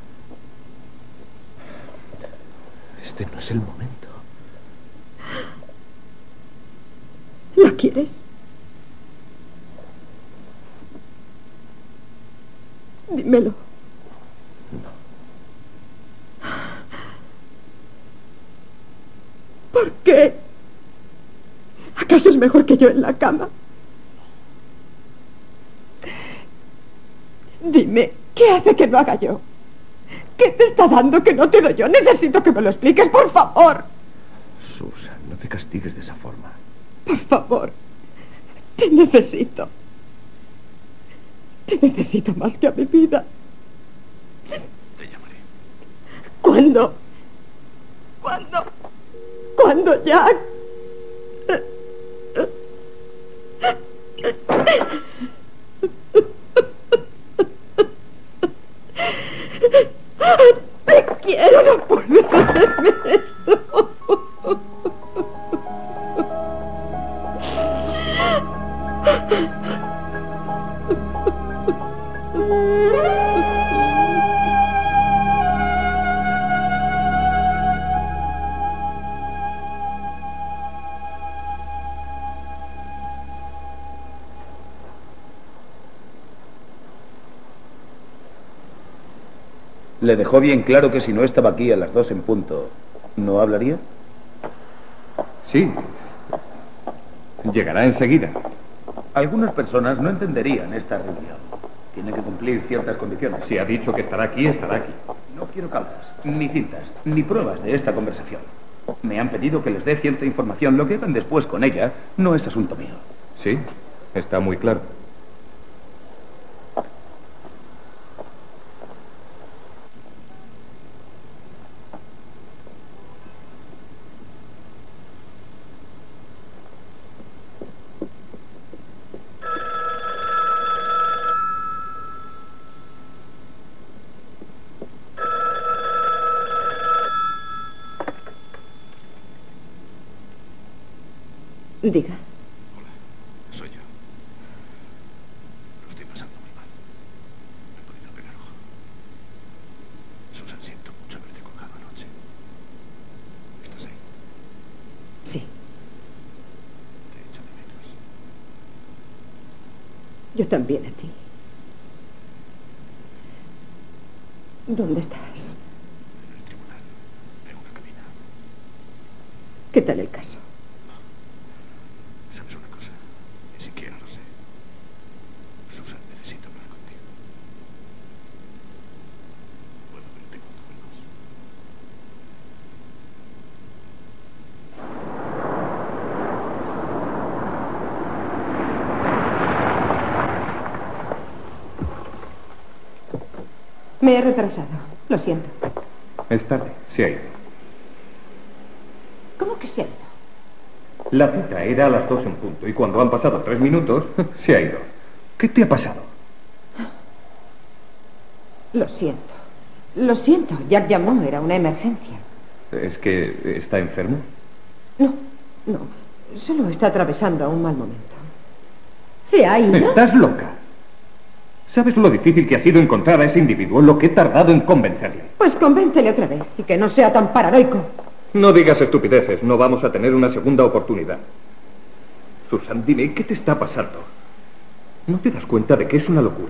D: Este no es el momento.
C: ¿La quieres? Dímelo.
D: No.
C: ¿Por qué? ¿Acaso es mejor que yo en la cama? Dime, ¿qué hace que no haga yo? ¿Qué te está dando que no te doy yo? Necesito que me lo expliques, por favor.
D: Susan, no te castigues de esa forma.
C: Por favor, te necesito. Te necesito más que a mi vida.
D: Te llamaré.
C: ¿Cuándo? ¿Cuándo? ¿Cuándo, Jack? Te quiero, no puedes hacerme esto.
I: ¿Le dejó bien claro que si no estaba aquí a las dos en punto, no hablaría?
K: Sí. Llegará enseguida.
I: Algunas personas no entenderían esta reunión. Tiene que cumplir ciertas condiciones.
K: Si ha dicho que estará aquí, estará aquí.
I: No quiero cámaras, ni cintas, ni pruebas de esta conversación. Me han pedido que les dé cierta información. Lo que hagan después con ella no es asunto mío.
K: Sí, Está muy claro.
C: Diga.
N: Hola, soy yo. Lo estoy pasando muy mal. Me he podido pegar ojo. Susan, siento mucho haberte colgado anoche. ¿Estás ahí?
C: Sí.
N: Te echo de menos.
C: Yo también a ti. ¿Dónde estás?
N: En el tribunal. De una cabina.
C: ¿Qué tal el caso?
N: ¿Sabes una cosa? Ni siquiera lo sé. Susan, necesito hablar contigo. ¿Puedo verte cuando vuelvas?
C: Me he retrasado. Lo siento.
K: Es tarde, se ha ido.
C: ¿Cómo que se ha ido?
K: La cita era a las dos en punto y cuando han pasado tres minutos, se ha ido. ¿Qué te ha pasado?
C: Lo siento. Lo siento. Jack llamó. Era una emergencia.
K: ¿Es que está enfermo?
C: No, no. Solo está atravesando un mal momento. ¿Se ha ido?
K: ¡Estás loca! ¿Sabes lo difícil que ha sido encontrar a ese individuo? Lo que he tardado en convencerle.
C: Pues convéncele otra vez y que no sea tan paranoico.
K: No digas estupideces, no vamos a tener una segunda oportunidad. Susan, dime, ¿qué te está pasando? ¿No te das cuenta de que es una locura?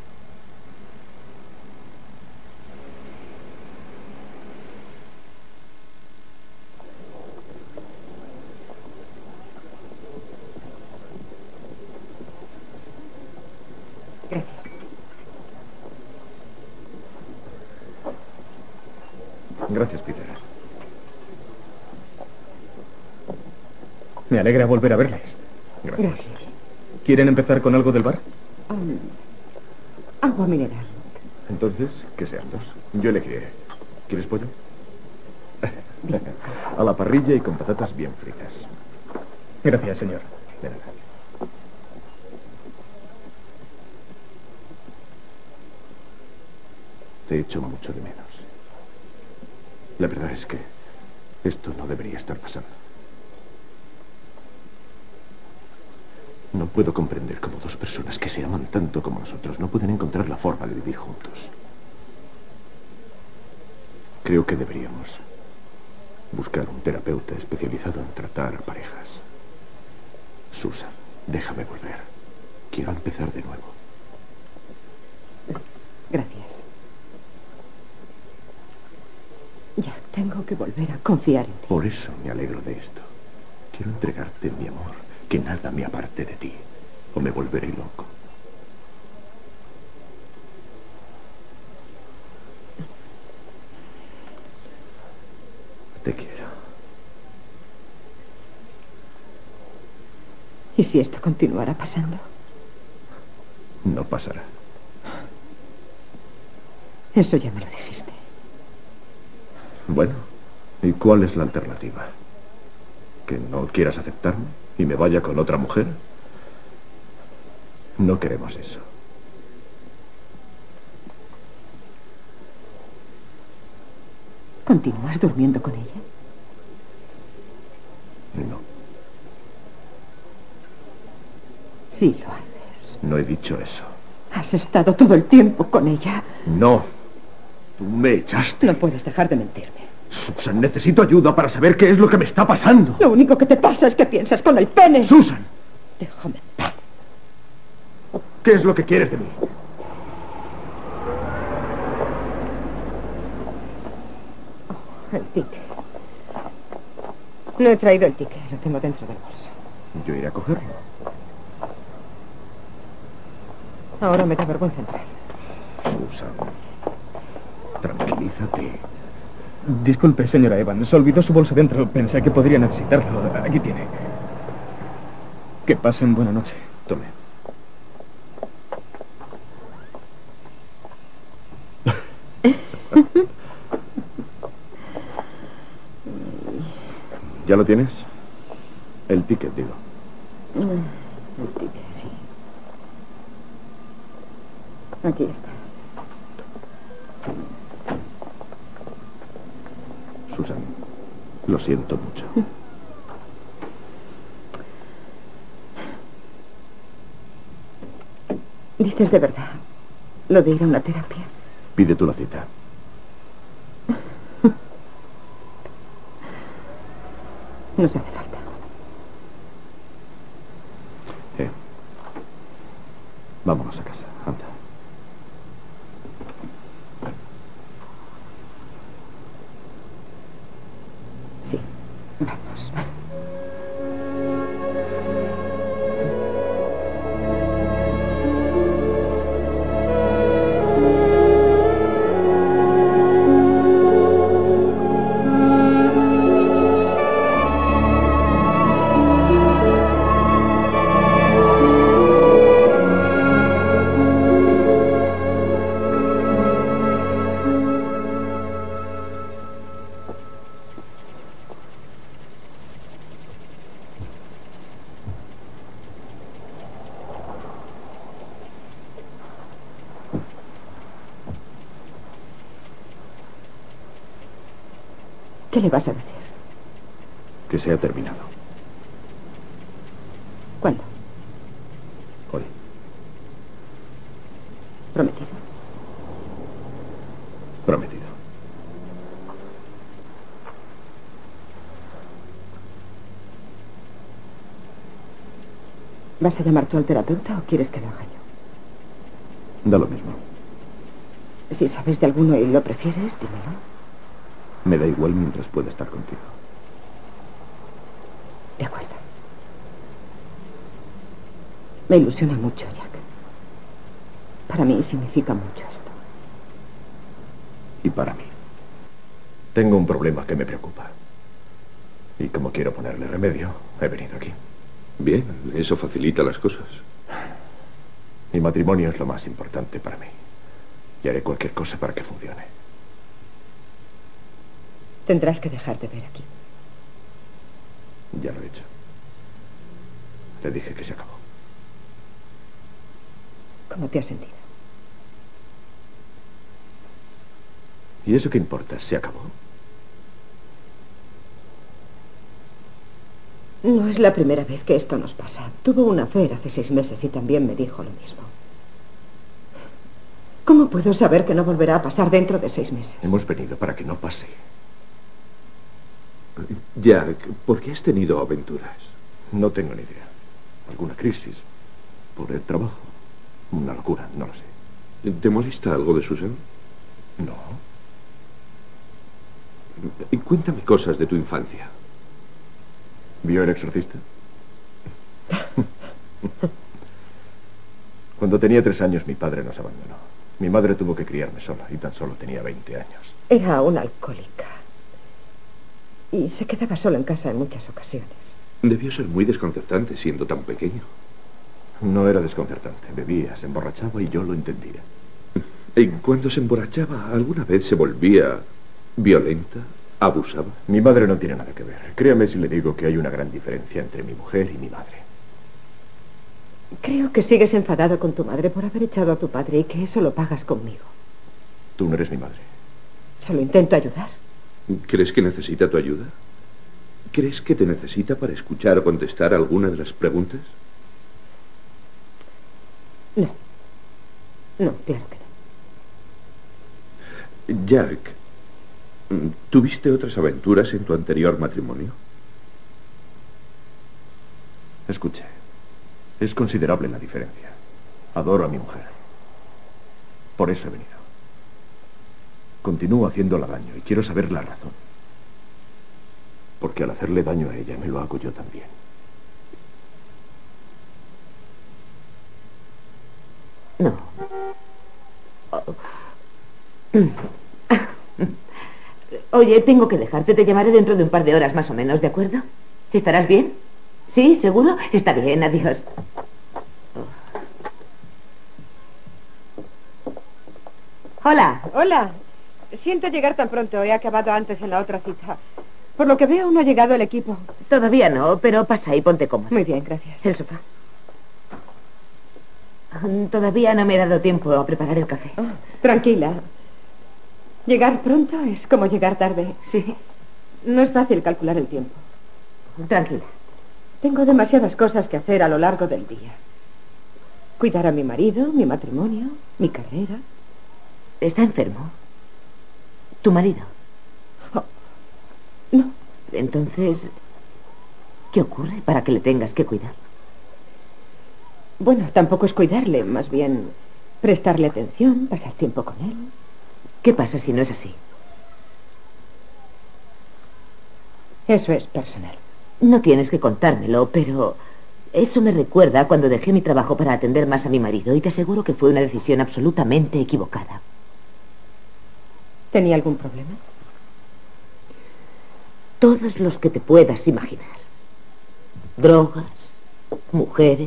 D: Gracias, Peter.
P: Me alegra volver a verles.
D: Gracias.
C: Gracias.
P: ¿Quieren empezar con algo del bar?
C: Um, agua mineral.
D: Entonces, que sean dos. Yo elegiré. ¿Quieres pollo? A la parrilla y con patatas bien fritas.
P: Gracias, señor.
D: De nada. Te echo mucho de menos. La verdad es que esto no debería estar pasando. No puedo comprender cómo dos personas que se aman tanto como nosotros no pueden encontrar la forma de vivir juntos. Creo que deberíamos buscar un terapeuta especializado en tratar a parejas. Susan, déjame volver. Quiero empezar de nuevo.
C: Gracias. Ya tengo que volver a confiar en ti.
D: Por eso me alegro de esto. Quiero entregarte mi amor. Que nada me aparte de ti, o me volveré loco. Te quiero.
C: ¿Y si esto continuara pasando?
D: No pasará.
C: Eso ya me lo dijiste.
D: Bueno, ¿y cuál es la alternativa? ¿Que no quieras aceptarme y me vaya con otra mujer? No queremos eso.
C: ¿Continúas durmiendo con ella?
D: No.
C: Sí lo haces.
D: No he dicho eso.
C: Has estado todo el tiempo con ella.
D: No. Tú me echaste.
C: No puedes dejar de mentirme.
D: Susan, necesito ayuda para saber qué es lo que me está pasando.
C: Lo único que te pasa es que piensas con el pene.
D: Susan.
C: Déjame en paz.
D: ¿Qué es lo que quieres de mí?
C: Oh, el ticket. No he traído el ticket, lo tengo dentro del bolso.
D: Yo iré a cogerlo.
C: Ahora me da vergüenza entrar.
D: Susan, tranquilízate.
P: Disculpe, señora Evans. Olvidó su bolso dentro. Pensé que podría necesitarlo. Aquí tiene. Que pasen buena noche.
D: Tome. ¿Ya lo tienes? El ticket, digo.
C: El ticket, sí. Aquí está.
D: Susan, lo siento mucho.
C: Dices de verdad lo de ir a una terapia.
D: Pide tú la cita.
C: No se hace falta.
D: Eh. Vámonos a casa, anda.
C: Sí, vamos. ¿Qué le vas a decir?
D: Que se ha terminado.
C: ¿Cuándo?
D: Hoy.
C: Prometido.
D: Prometido.
C: ¿Vas a llamar tú al terapeuta o quieres que lo haga yo?
D: Da lo mismo.
C: Si sabes de alguno y lo prefieres, dímelo.
D: Me da igual mientras pueda estar contigo.
C: De acuerdo. Me ilusiona mucho, Jack. Para mí significa mucho esto.
D: Y para mí. Tengo un problema que me preocupa. Y como quiero ponerle remedio, he venido aquí.
Q: Bien, eso facilita las cosas.
D: Mi matrimonio es lo más importante para mí. Y haré cualquier cosa para que funcione.
C: Tendrás que dejar de ver aquí.
D: Ya lo he hecho. Le dije que se acabó.
C: ¿Cómo te has sentido?
D: ¿Y eso qué importa? ¿Se acabó?
C: No es la primera vez que esto nos pasa. Tuvo una affair hace seis meses y también me dijo lo mismo. ¿Cómo puedo saber que no volverá a pasar dentro de seis meses?
D: Hemos venido para que no pase.
Q: Jack, ¿por qué has tenido aventuras?
D: No tengo ni idea. ¿Alguna crisis? ¿Por el trabajo? Una locura, no lo sé.
Q: ¿Te molesta algo de Susan?
D: No.
Q: Cuéntame cosas de tu infancia.
D: ¿Vio El Exorcista? Cuando tenía tres años mi padre nos abandonó. Mi madre tuvo que criarme sola y tan solo tenía veinte años.
C: Era una alcohólica. Y se quedaba sola en casa en muchas ocasiones.
Q: Debió ser muy desconcertante siendo tan pequeño.
D: No era desconcertante. Bebía, se emborrachaba y yo lo entendía.
Q: ¿Y cuando se emborrachaba, alguna vez se volvía violenta, abusaba?
D: Mi madre no tiene nada que ver. Créame si le digo que hay una gran diferencia entre mi mujer y mi madre.
C: Creo que sigues enfadado con tu madre por haber echado a tu padre y que eso lo pagas conmigo.
D: Tú no eres mi madre.
C: Solo intento ayudar.
Q: ¿Crees que necesita tu ayuda? ¿Crees que te necesita para escuchar o contestar alguna de las preguntas?
C: No. No, claro que
Q: no. Jack, ¿tuviste otras aventuras en tu anterior matrimonio?
D: Escuche, es considerable la diferencia. Adoro a mi mujer. Por eso he venido. Continúo haciéndola daño y quiero saber la razón. Porque al hacerle daño a ella me lo hago yo también.
L: No. Oye, tengo que dejarte. Te llamaré dentro de un par de horas más o menos, ¿de acuerdo? ¿Estarás bien? ¿Sí? ¿Seguro? Está bien, adiós. Hola.
M: Hola. Siento llegar tan pronto. He acabado antes en la otra cita. Por lo que veo, no ha llegado el equipo.
L: Todavía no, pero pasa y ponte cómodo.
M: Muy bien, gracias.
L: El sofá. Todavía no me he dado tiempo a preparar el café.
M: Oh, tranquila. Llegar pronto es como llegar tarde.
L: Sí.
M: No es fácil calcular el tiempo.
L: Tranquila.
M: Tengo demasiadas cosas que hacer a lo largo del día. Cuidar a mi marido, mi matrimonio, mi carrera.
L: ¿Está enfermo? ¿Tu marido?
M: Oh, no.
L: Entonces, ¿qué ocurre para que le tengas que cuidar?
M: Bueno, tampoco es cuidarle, más bien prestarle atención, pasar tiempo con él.
L: ¿Qué pasa si no es así?
M: Eso es personal.
L: No tienes que contármelo, pero eso me recuerda cuando dejé mi trabajo para atender más a mi marido y te aseguro que fue una decisión absolutamente equivocada.
M: ¿Tenía algún problema?
L: Todos los que te puedas imaginar. Drogas, mujeres.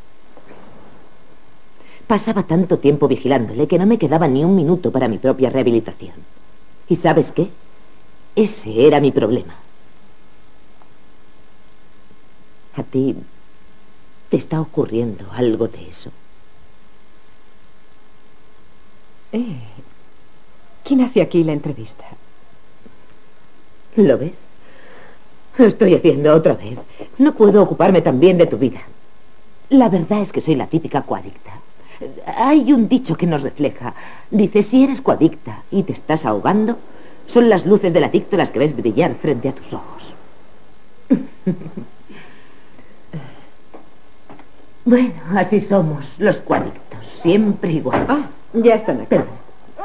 L: Pasaba tanto tiempo vigilándole que no me quedaba ni un minuto para mi propia rehabilitación. ¿Y sabes qué? Ese era mi problema. ¿A ti te está ocurriendo algo de eso?
M: Eh, ¿quién hace aquí la entrevista?
L: ¿Lo ves? Lo estoy haciendo otra vez. No puedo ocuparme también de tu vida. La verdad es que soy la típica coadicta. Hay un dicho que nos refleja. Dice, si eres coadicta y te estás ahogando, son las luces del adicto las que ves brillar frente a tus ojos. Bueno, así somos los coadictos, siempre igual.
M: Ah, ya están aquí.
L: Perdón.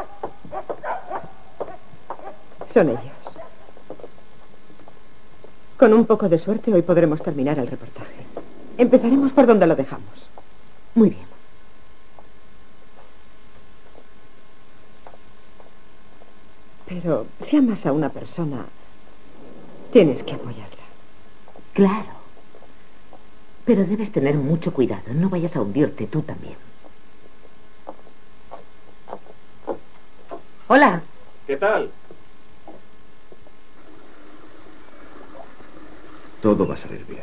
M: Son ellos. Con un poco de suerte hoy podremos terminar el reportaje. Empezaremos por donde lo dejamos.
L: Muy bien.
M: Pero si amas a una persona, tienes que apoyarla.
L: Claro. Pero debes tener mucho cuidado. No vayas a hundirte tú también. Hola.
K: ¿Qué tal?
D: Todo va a salir bien.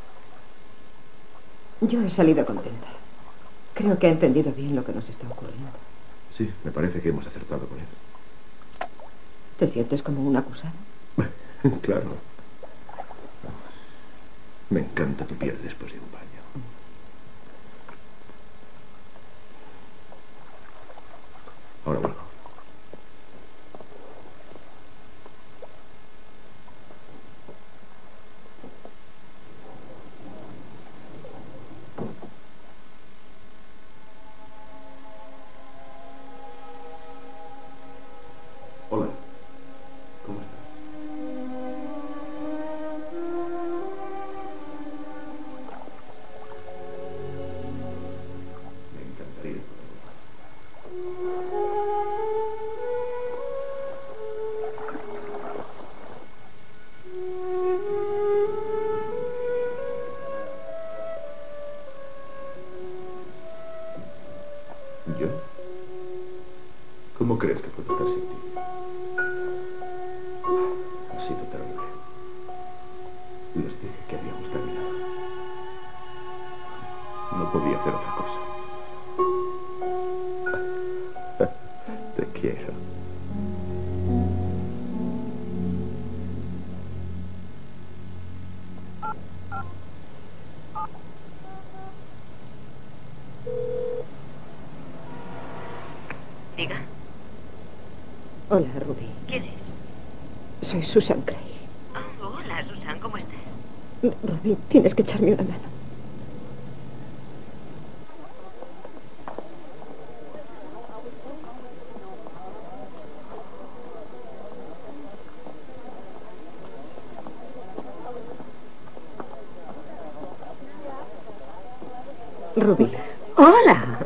M: Yo he salido contenta. Creo que ha entendido bien lo que nos está ocurriendo.
D: Sí, me parece que hemos acertado con él.
M: ¿Te sientes como un acusado?
D: Claro. Me encanta tu piel después de un baño. Ahora vuelvo. Hola. ¿Cómo estás? Me encantaría poder. ¿Yo? ¿Cómo crees que puedo estar sin ti? Ha sido terrible. Les dije que habíamos terminado. No podía hacer otra cosa. Te quiero.
B: Diga.
M: Hola, Ruby.
B: ¿Quién es?
M: Soy Susan Cray.
B: Oh, hola, Susan, ¿cómo estás?
M: Ruby, tienes que echarme una mano. Ruby.
L: Hola.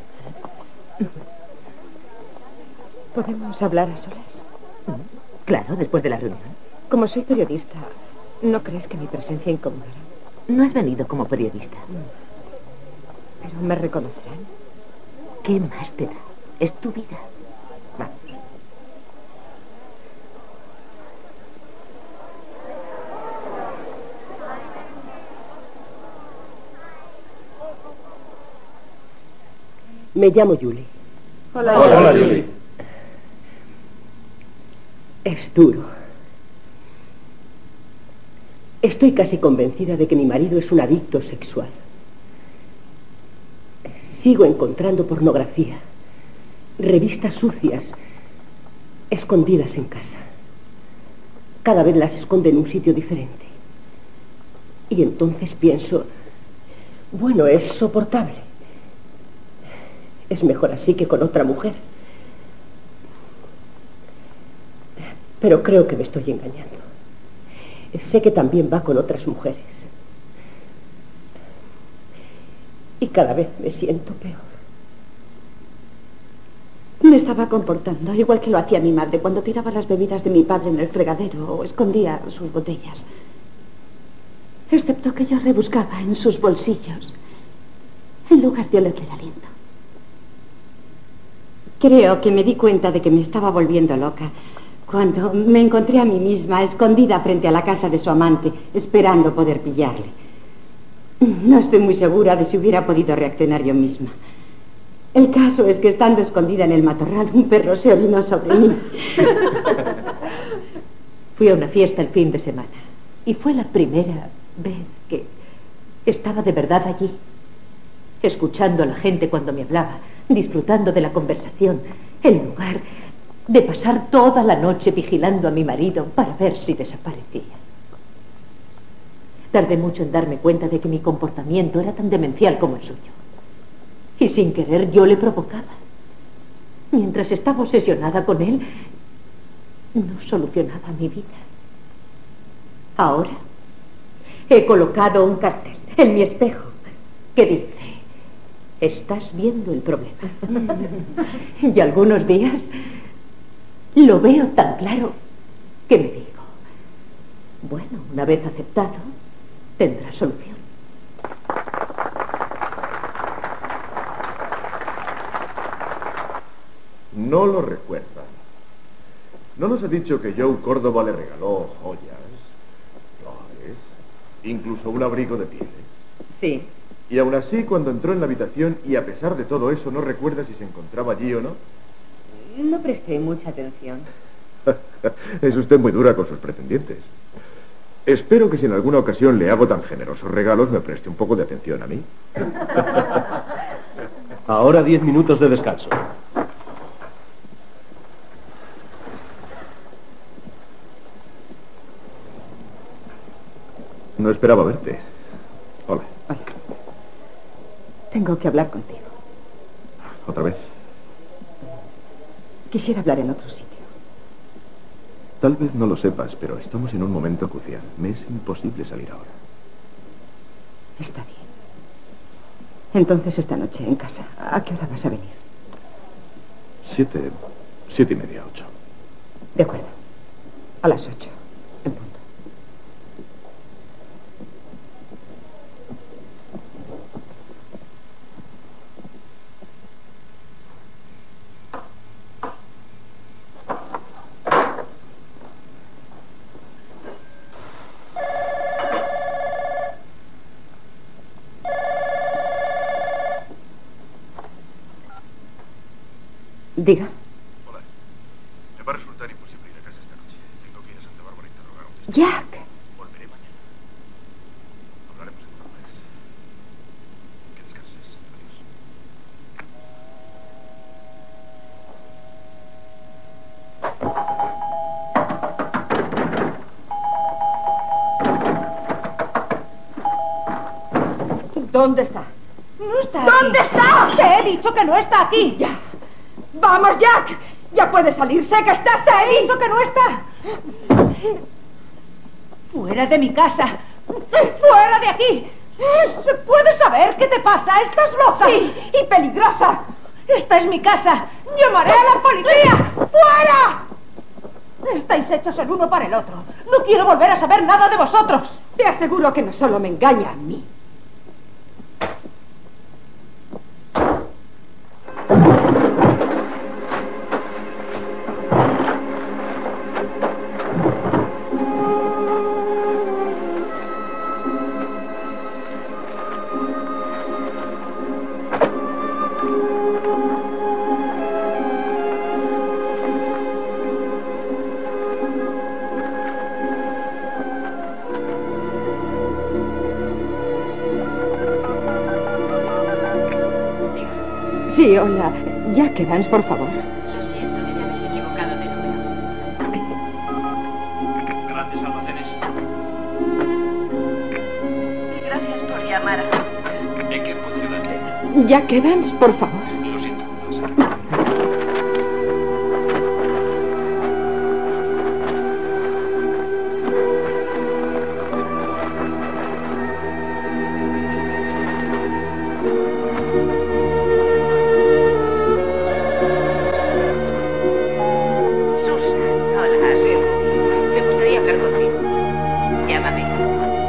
M: ¿Podemos hablar a solas?
L: Claro, después de la reunión.
M: Como soy periodista, ¿no crees que mi presencia incomodará?
L: No has venido como periodista.
M: Pero me reconocerán.
L: ¿Qué más te da? Es tu vida. Vamos.
M: Me llamo Julie.
O: Hola,
K: Hola, Hola Julie.
M: Es duro. Estoy casi convencida de que mi marido es un adicto sexual. Sigo encontrando pornografía, revistas sucias, escondidas en casa. Cada vez las esconde en un sitio diferente. Y entonces pienso, bueno, es soportable. Es mejor así que con otra mujer. Pero creo que me estoy engañando. Sé que también va con otras mujeres. Y cada vez me siento peor.
C: Me estaba comportando igual que lo hacía mi madre cuando tiraba las bebidas de mi padre en el fregadero o escondía sus botellas. Excepto que yo rebuscaba en sus bolsillos en lugar de olerle el aliento.
R: Creo que me di cuenta de que me estaba volviendo loca cuando me encontré a mí misma escondida frente a la casa de su amante, esperando poder pillarle. No estoy muy segura de si hubiera podido reaccionar yo misma. El caso es que estando escondida en el matorral, un perro se orinó sobre mí.
L: Fui a una fiesta el fin de semana y fue la primera vez que estaba de verdad allí, escuchando a la gente cuando me hablaba, disfrutando de la conversación, en lugar de pasar toda la noche vigilando a mi marido para ver si desaparecía. Tardé mucho en darme cuenta de que mi comportamiento era tan demencial como el suyo. Y sin querer yo le provocaba. Mientras estaba obsesionada con él, no solucionaba mi vida. Ahora he colocado un cartel en mi espejo que dice: estás viendo el problema. Y algunos días lo veo tan claro que me digo, bueno, una vez aceptado, tendrá solución.
D: No lo recuerda. ¿No nos ha dicho que Joe Córdoba le regaló joyas, flores, incluso un abrigo de pieles?
H: Sí.
D: Y aún así, cuando entró en la habitación y a pesar de todo eso, ¿no recuerda si se encontraba allí o no?
H: No presté mucha atención.
D: Es usted muy dura con sus pretendientes. Espero que si en alguna ocasión le hago tan generosos regalos, me preste un poco de atención a mí.
J: Ahora diez minutos de descanso.
D: No esperaba verte. Hola.
C: Hola. Tengo que hablar contigo.
D: ¿Otra vez?
C: Quisiera hablar en otro sitio.
D: Tal vez no lo sepas, pero estamos en un momento crucial. Me es imposible salir ahora.
C: Está bien. Entonces esta noche en casa, ¿a qué hora vas a venir?
D: Siete... Siete y media, ocho.
C: De acuerdo. A las ocho. En punto. Diga.
N: Hola. Me va a resultar imposible ir a casa esta noche. Tengo que ir a Santa Bárbara a interrogar a un testigo.
C: Jack.
N: Volveré mañana. Hablaremos entonces. Que descanses. Adiós.
C: ¿Dónde está?
O: No está
C: ¿Dónde
O: aquí.
C: está?
O: Te he dicho que no está aquí.
C: Ya. ¡Vamos, Jack! ¡Ya puedes salir! ¡Sé que estás ahí!
O: He dicho que no está. Fuera de mi casa. Fuera de aquí. ¿Se puede saber qué te pasa? ¿Estás loca?
C: Sí, y peligrosa.
O: Esta es mi casa. ¡Llamaré a la policía! ¡Fuera! Estáis hechos el uno para el otro. No quiero volver a saber nada de vosotros.
C: Te aseguro que no solo me engaña a mí. Sí, hola. Jack Evans, por favor.
R: Lo siento, debe haberse equivocado de número.
I: Grandes almacenes.
B: Gracias por llamar.
I: ¿En qué puedo ayudarle?
C: Jack Evans, por favor.
I: Lo siento.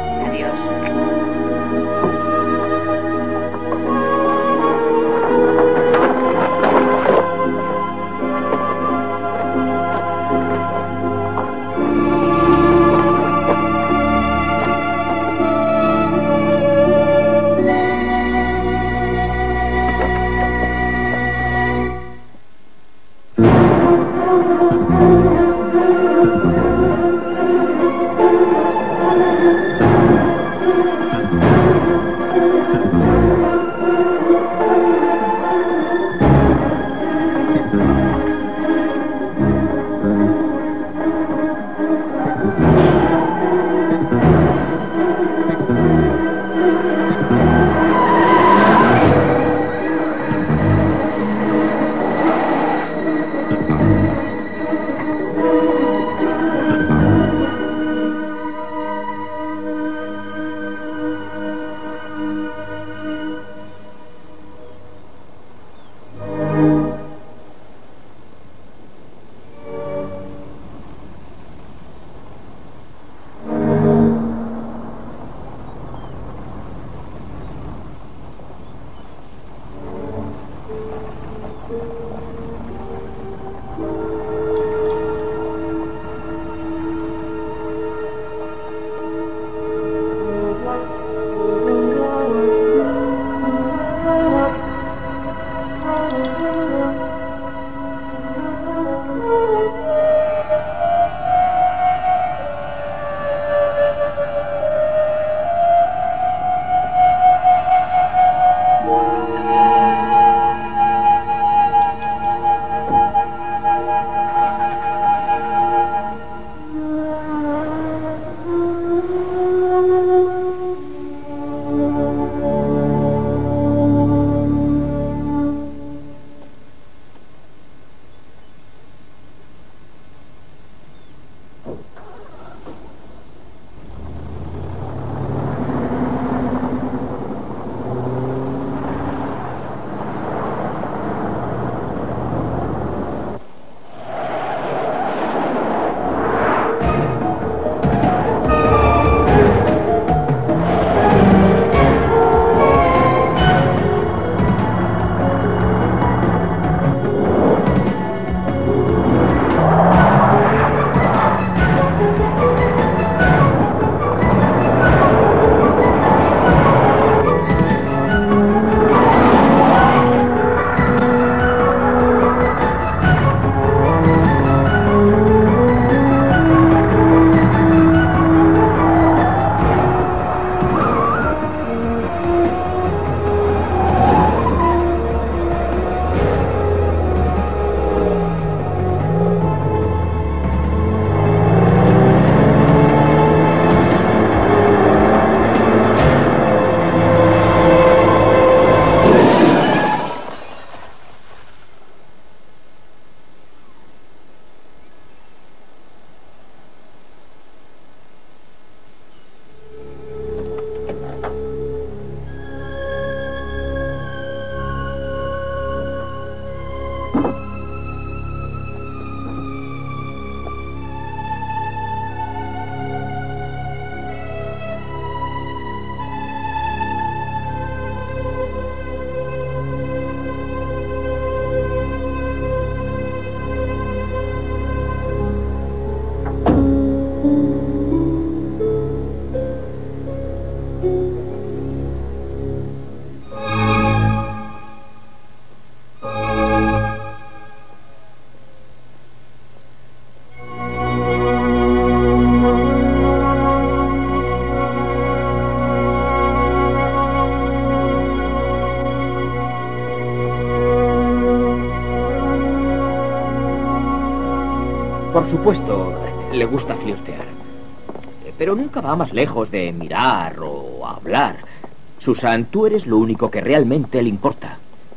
B: Adiós.
F: supuesto, le gusta flirtear. Pero nunca va más lejos de mirar o hablar. Susan, tú eres lo único que realmente le importa.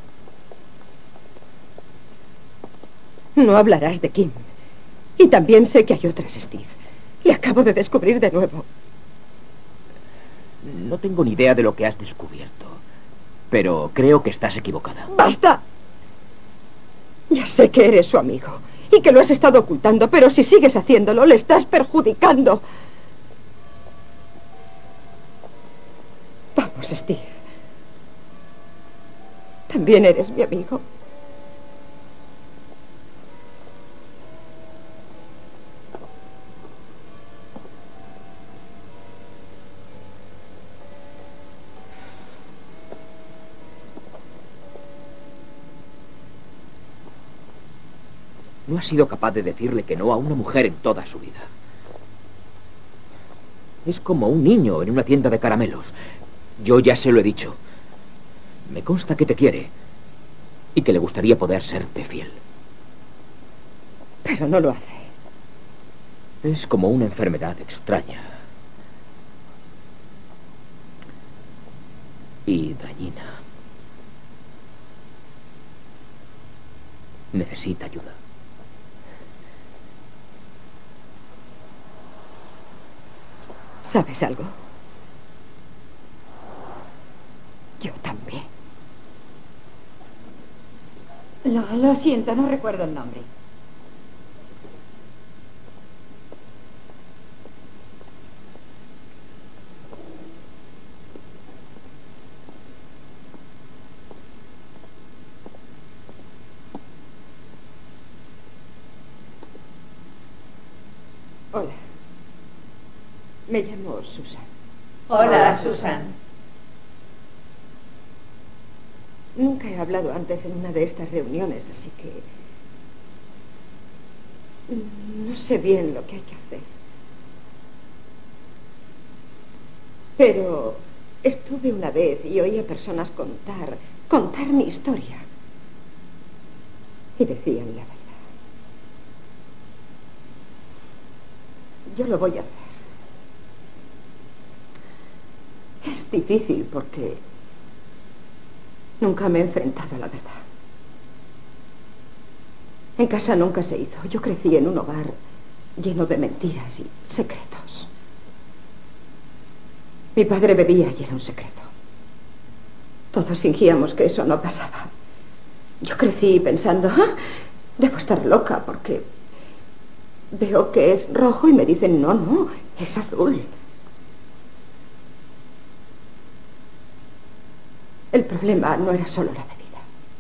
M: No hablarás de Kim. Y también sé que hay otras, Steve. Le acabo de descubrir de nuevo.
F: No tengo ni idea de lo que has descubierto. Pero creo que estás equivocada.
M: ¡Basta! Ya sé que eres su amigo y que lo has estado ocultando, pero si sigues haciéndolo, le estás perjudicando. Vamos, Steve. También eres mi amigo.
F: No ha sido capaz de decirle que no a una mujer en toda su vida. Es como un niño en una tienda de caramelos. Yo ya se lo he dicho. Me consta que te quiere y que le gustaría poder serte fiel.
M: Pero no lo hace.
F: Es como una enfermedad extraña y dañina. Necesita ayuda.
M: ¿Sabes algo? Yo también.
R: Lo, lo siento, no recuerdo el nombre.
M: Hola. Me llamo Susan.
B: Hola, Susan.
M: Nunca he hablado antes en una de estas reuniones, así que no sé bien lo que hay que hacer. Pero estuve una vez y oí a personas contar, contar mi historia. Y decían la verdad. Yo lo voy a hacer. Es difícil porque nunca me he enfrentado a la verdad. En casa nunca se hizo. Yo crecí en un hogar lleno de mentiras y secretos. Mi padre bebía y era un secreto. Todos fingíamos que eso no pasaba. Yo crecí pensando, ah, debo estar loca porque veo que es rojo y me dicen, no, no, es azul. El problema no era solo la bebida.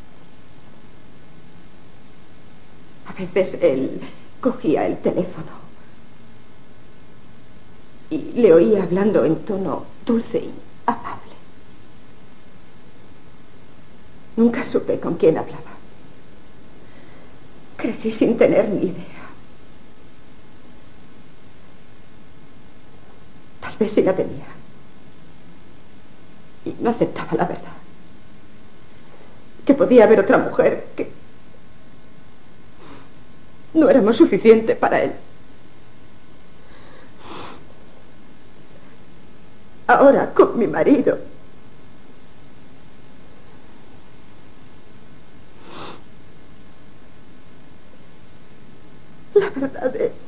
M: A veces él cogía el teléfono y le oía hablando en tono dulce y amable. Nunca supe con quién hablaba. Crecí sin tener ni idea. Tal vez sí la tenía. Y no aceptaba la verdad. Que podía haber otra mujer que no éramos suficiente para él. Ahora con mi marido la verdad es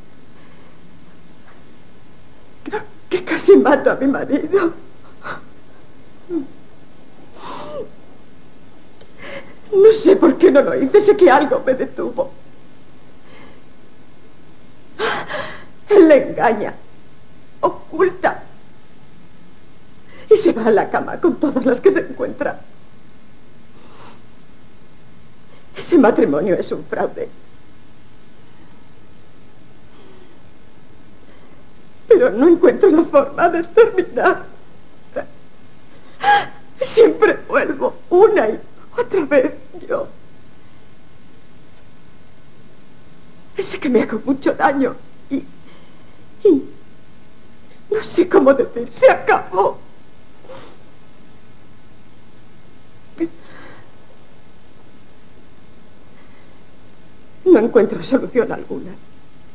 M: que casi mato a mi marido. No sé por qué no lo hice, sé que algo me detuvo. Él le engaña, oculta y se va a la cama con todas las que se encuentra. Ese matrimonio es un fraude. Pero no encuentro la forma de terminar. Siempre vuelvo una y otra vez yo. Sé que me hago mucho daño y, y no sé cómo decir, se acabó. No encuentro solución alguna.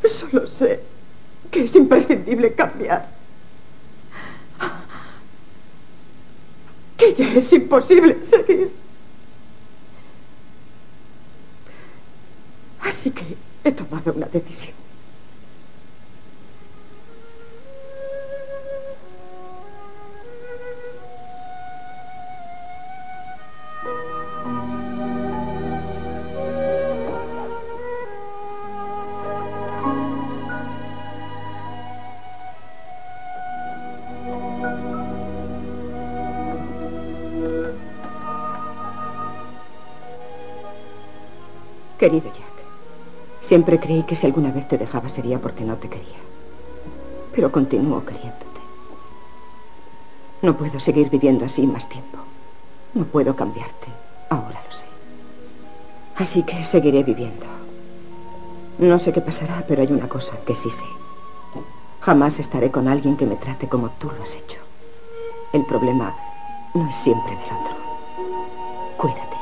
M: Solo sé que es imprescindible cambiar. Que ya es imposible seguir. Así que he tomado una decisión. Querido Jack, siempre creí que si alguna vez te dejaba sería porque no te quería. Pero continúo queriéndote. No puedo seguir viviendo así más tiempo. No puedo cambiarte. Ahora lo sé. Así que seguiré viviendo. No sé qué pasará, pero hay una cosa que sí sé. Jamás estaré con alguien que me trate como tú lo has hecho. El problema no es siempre del otro. Cuídate.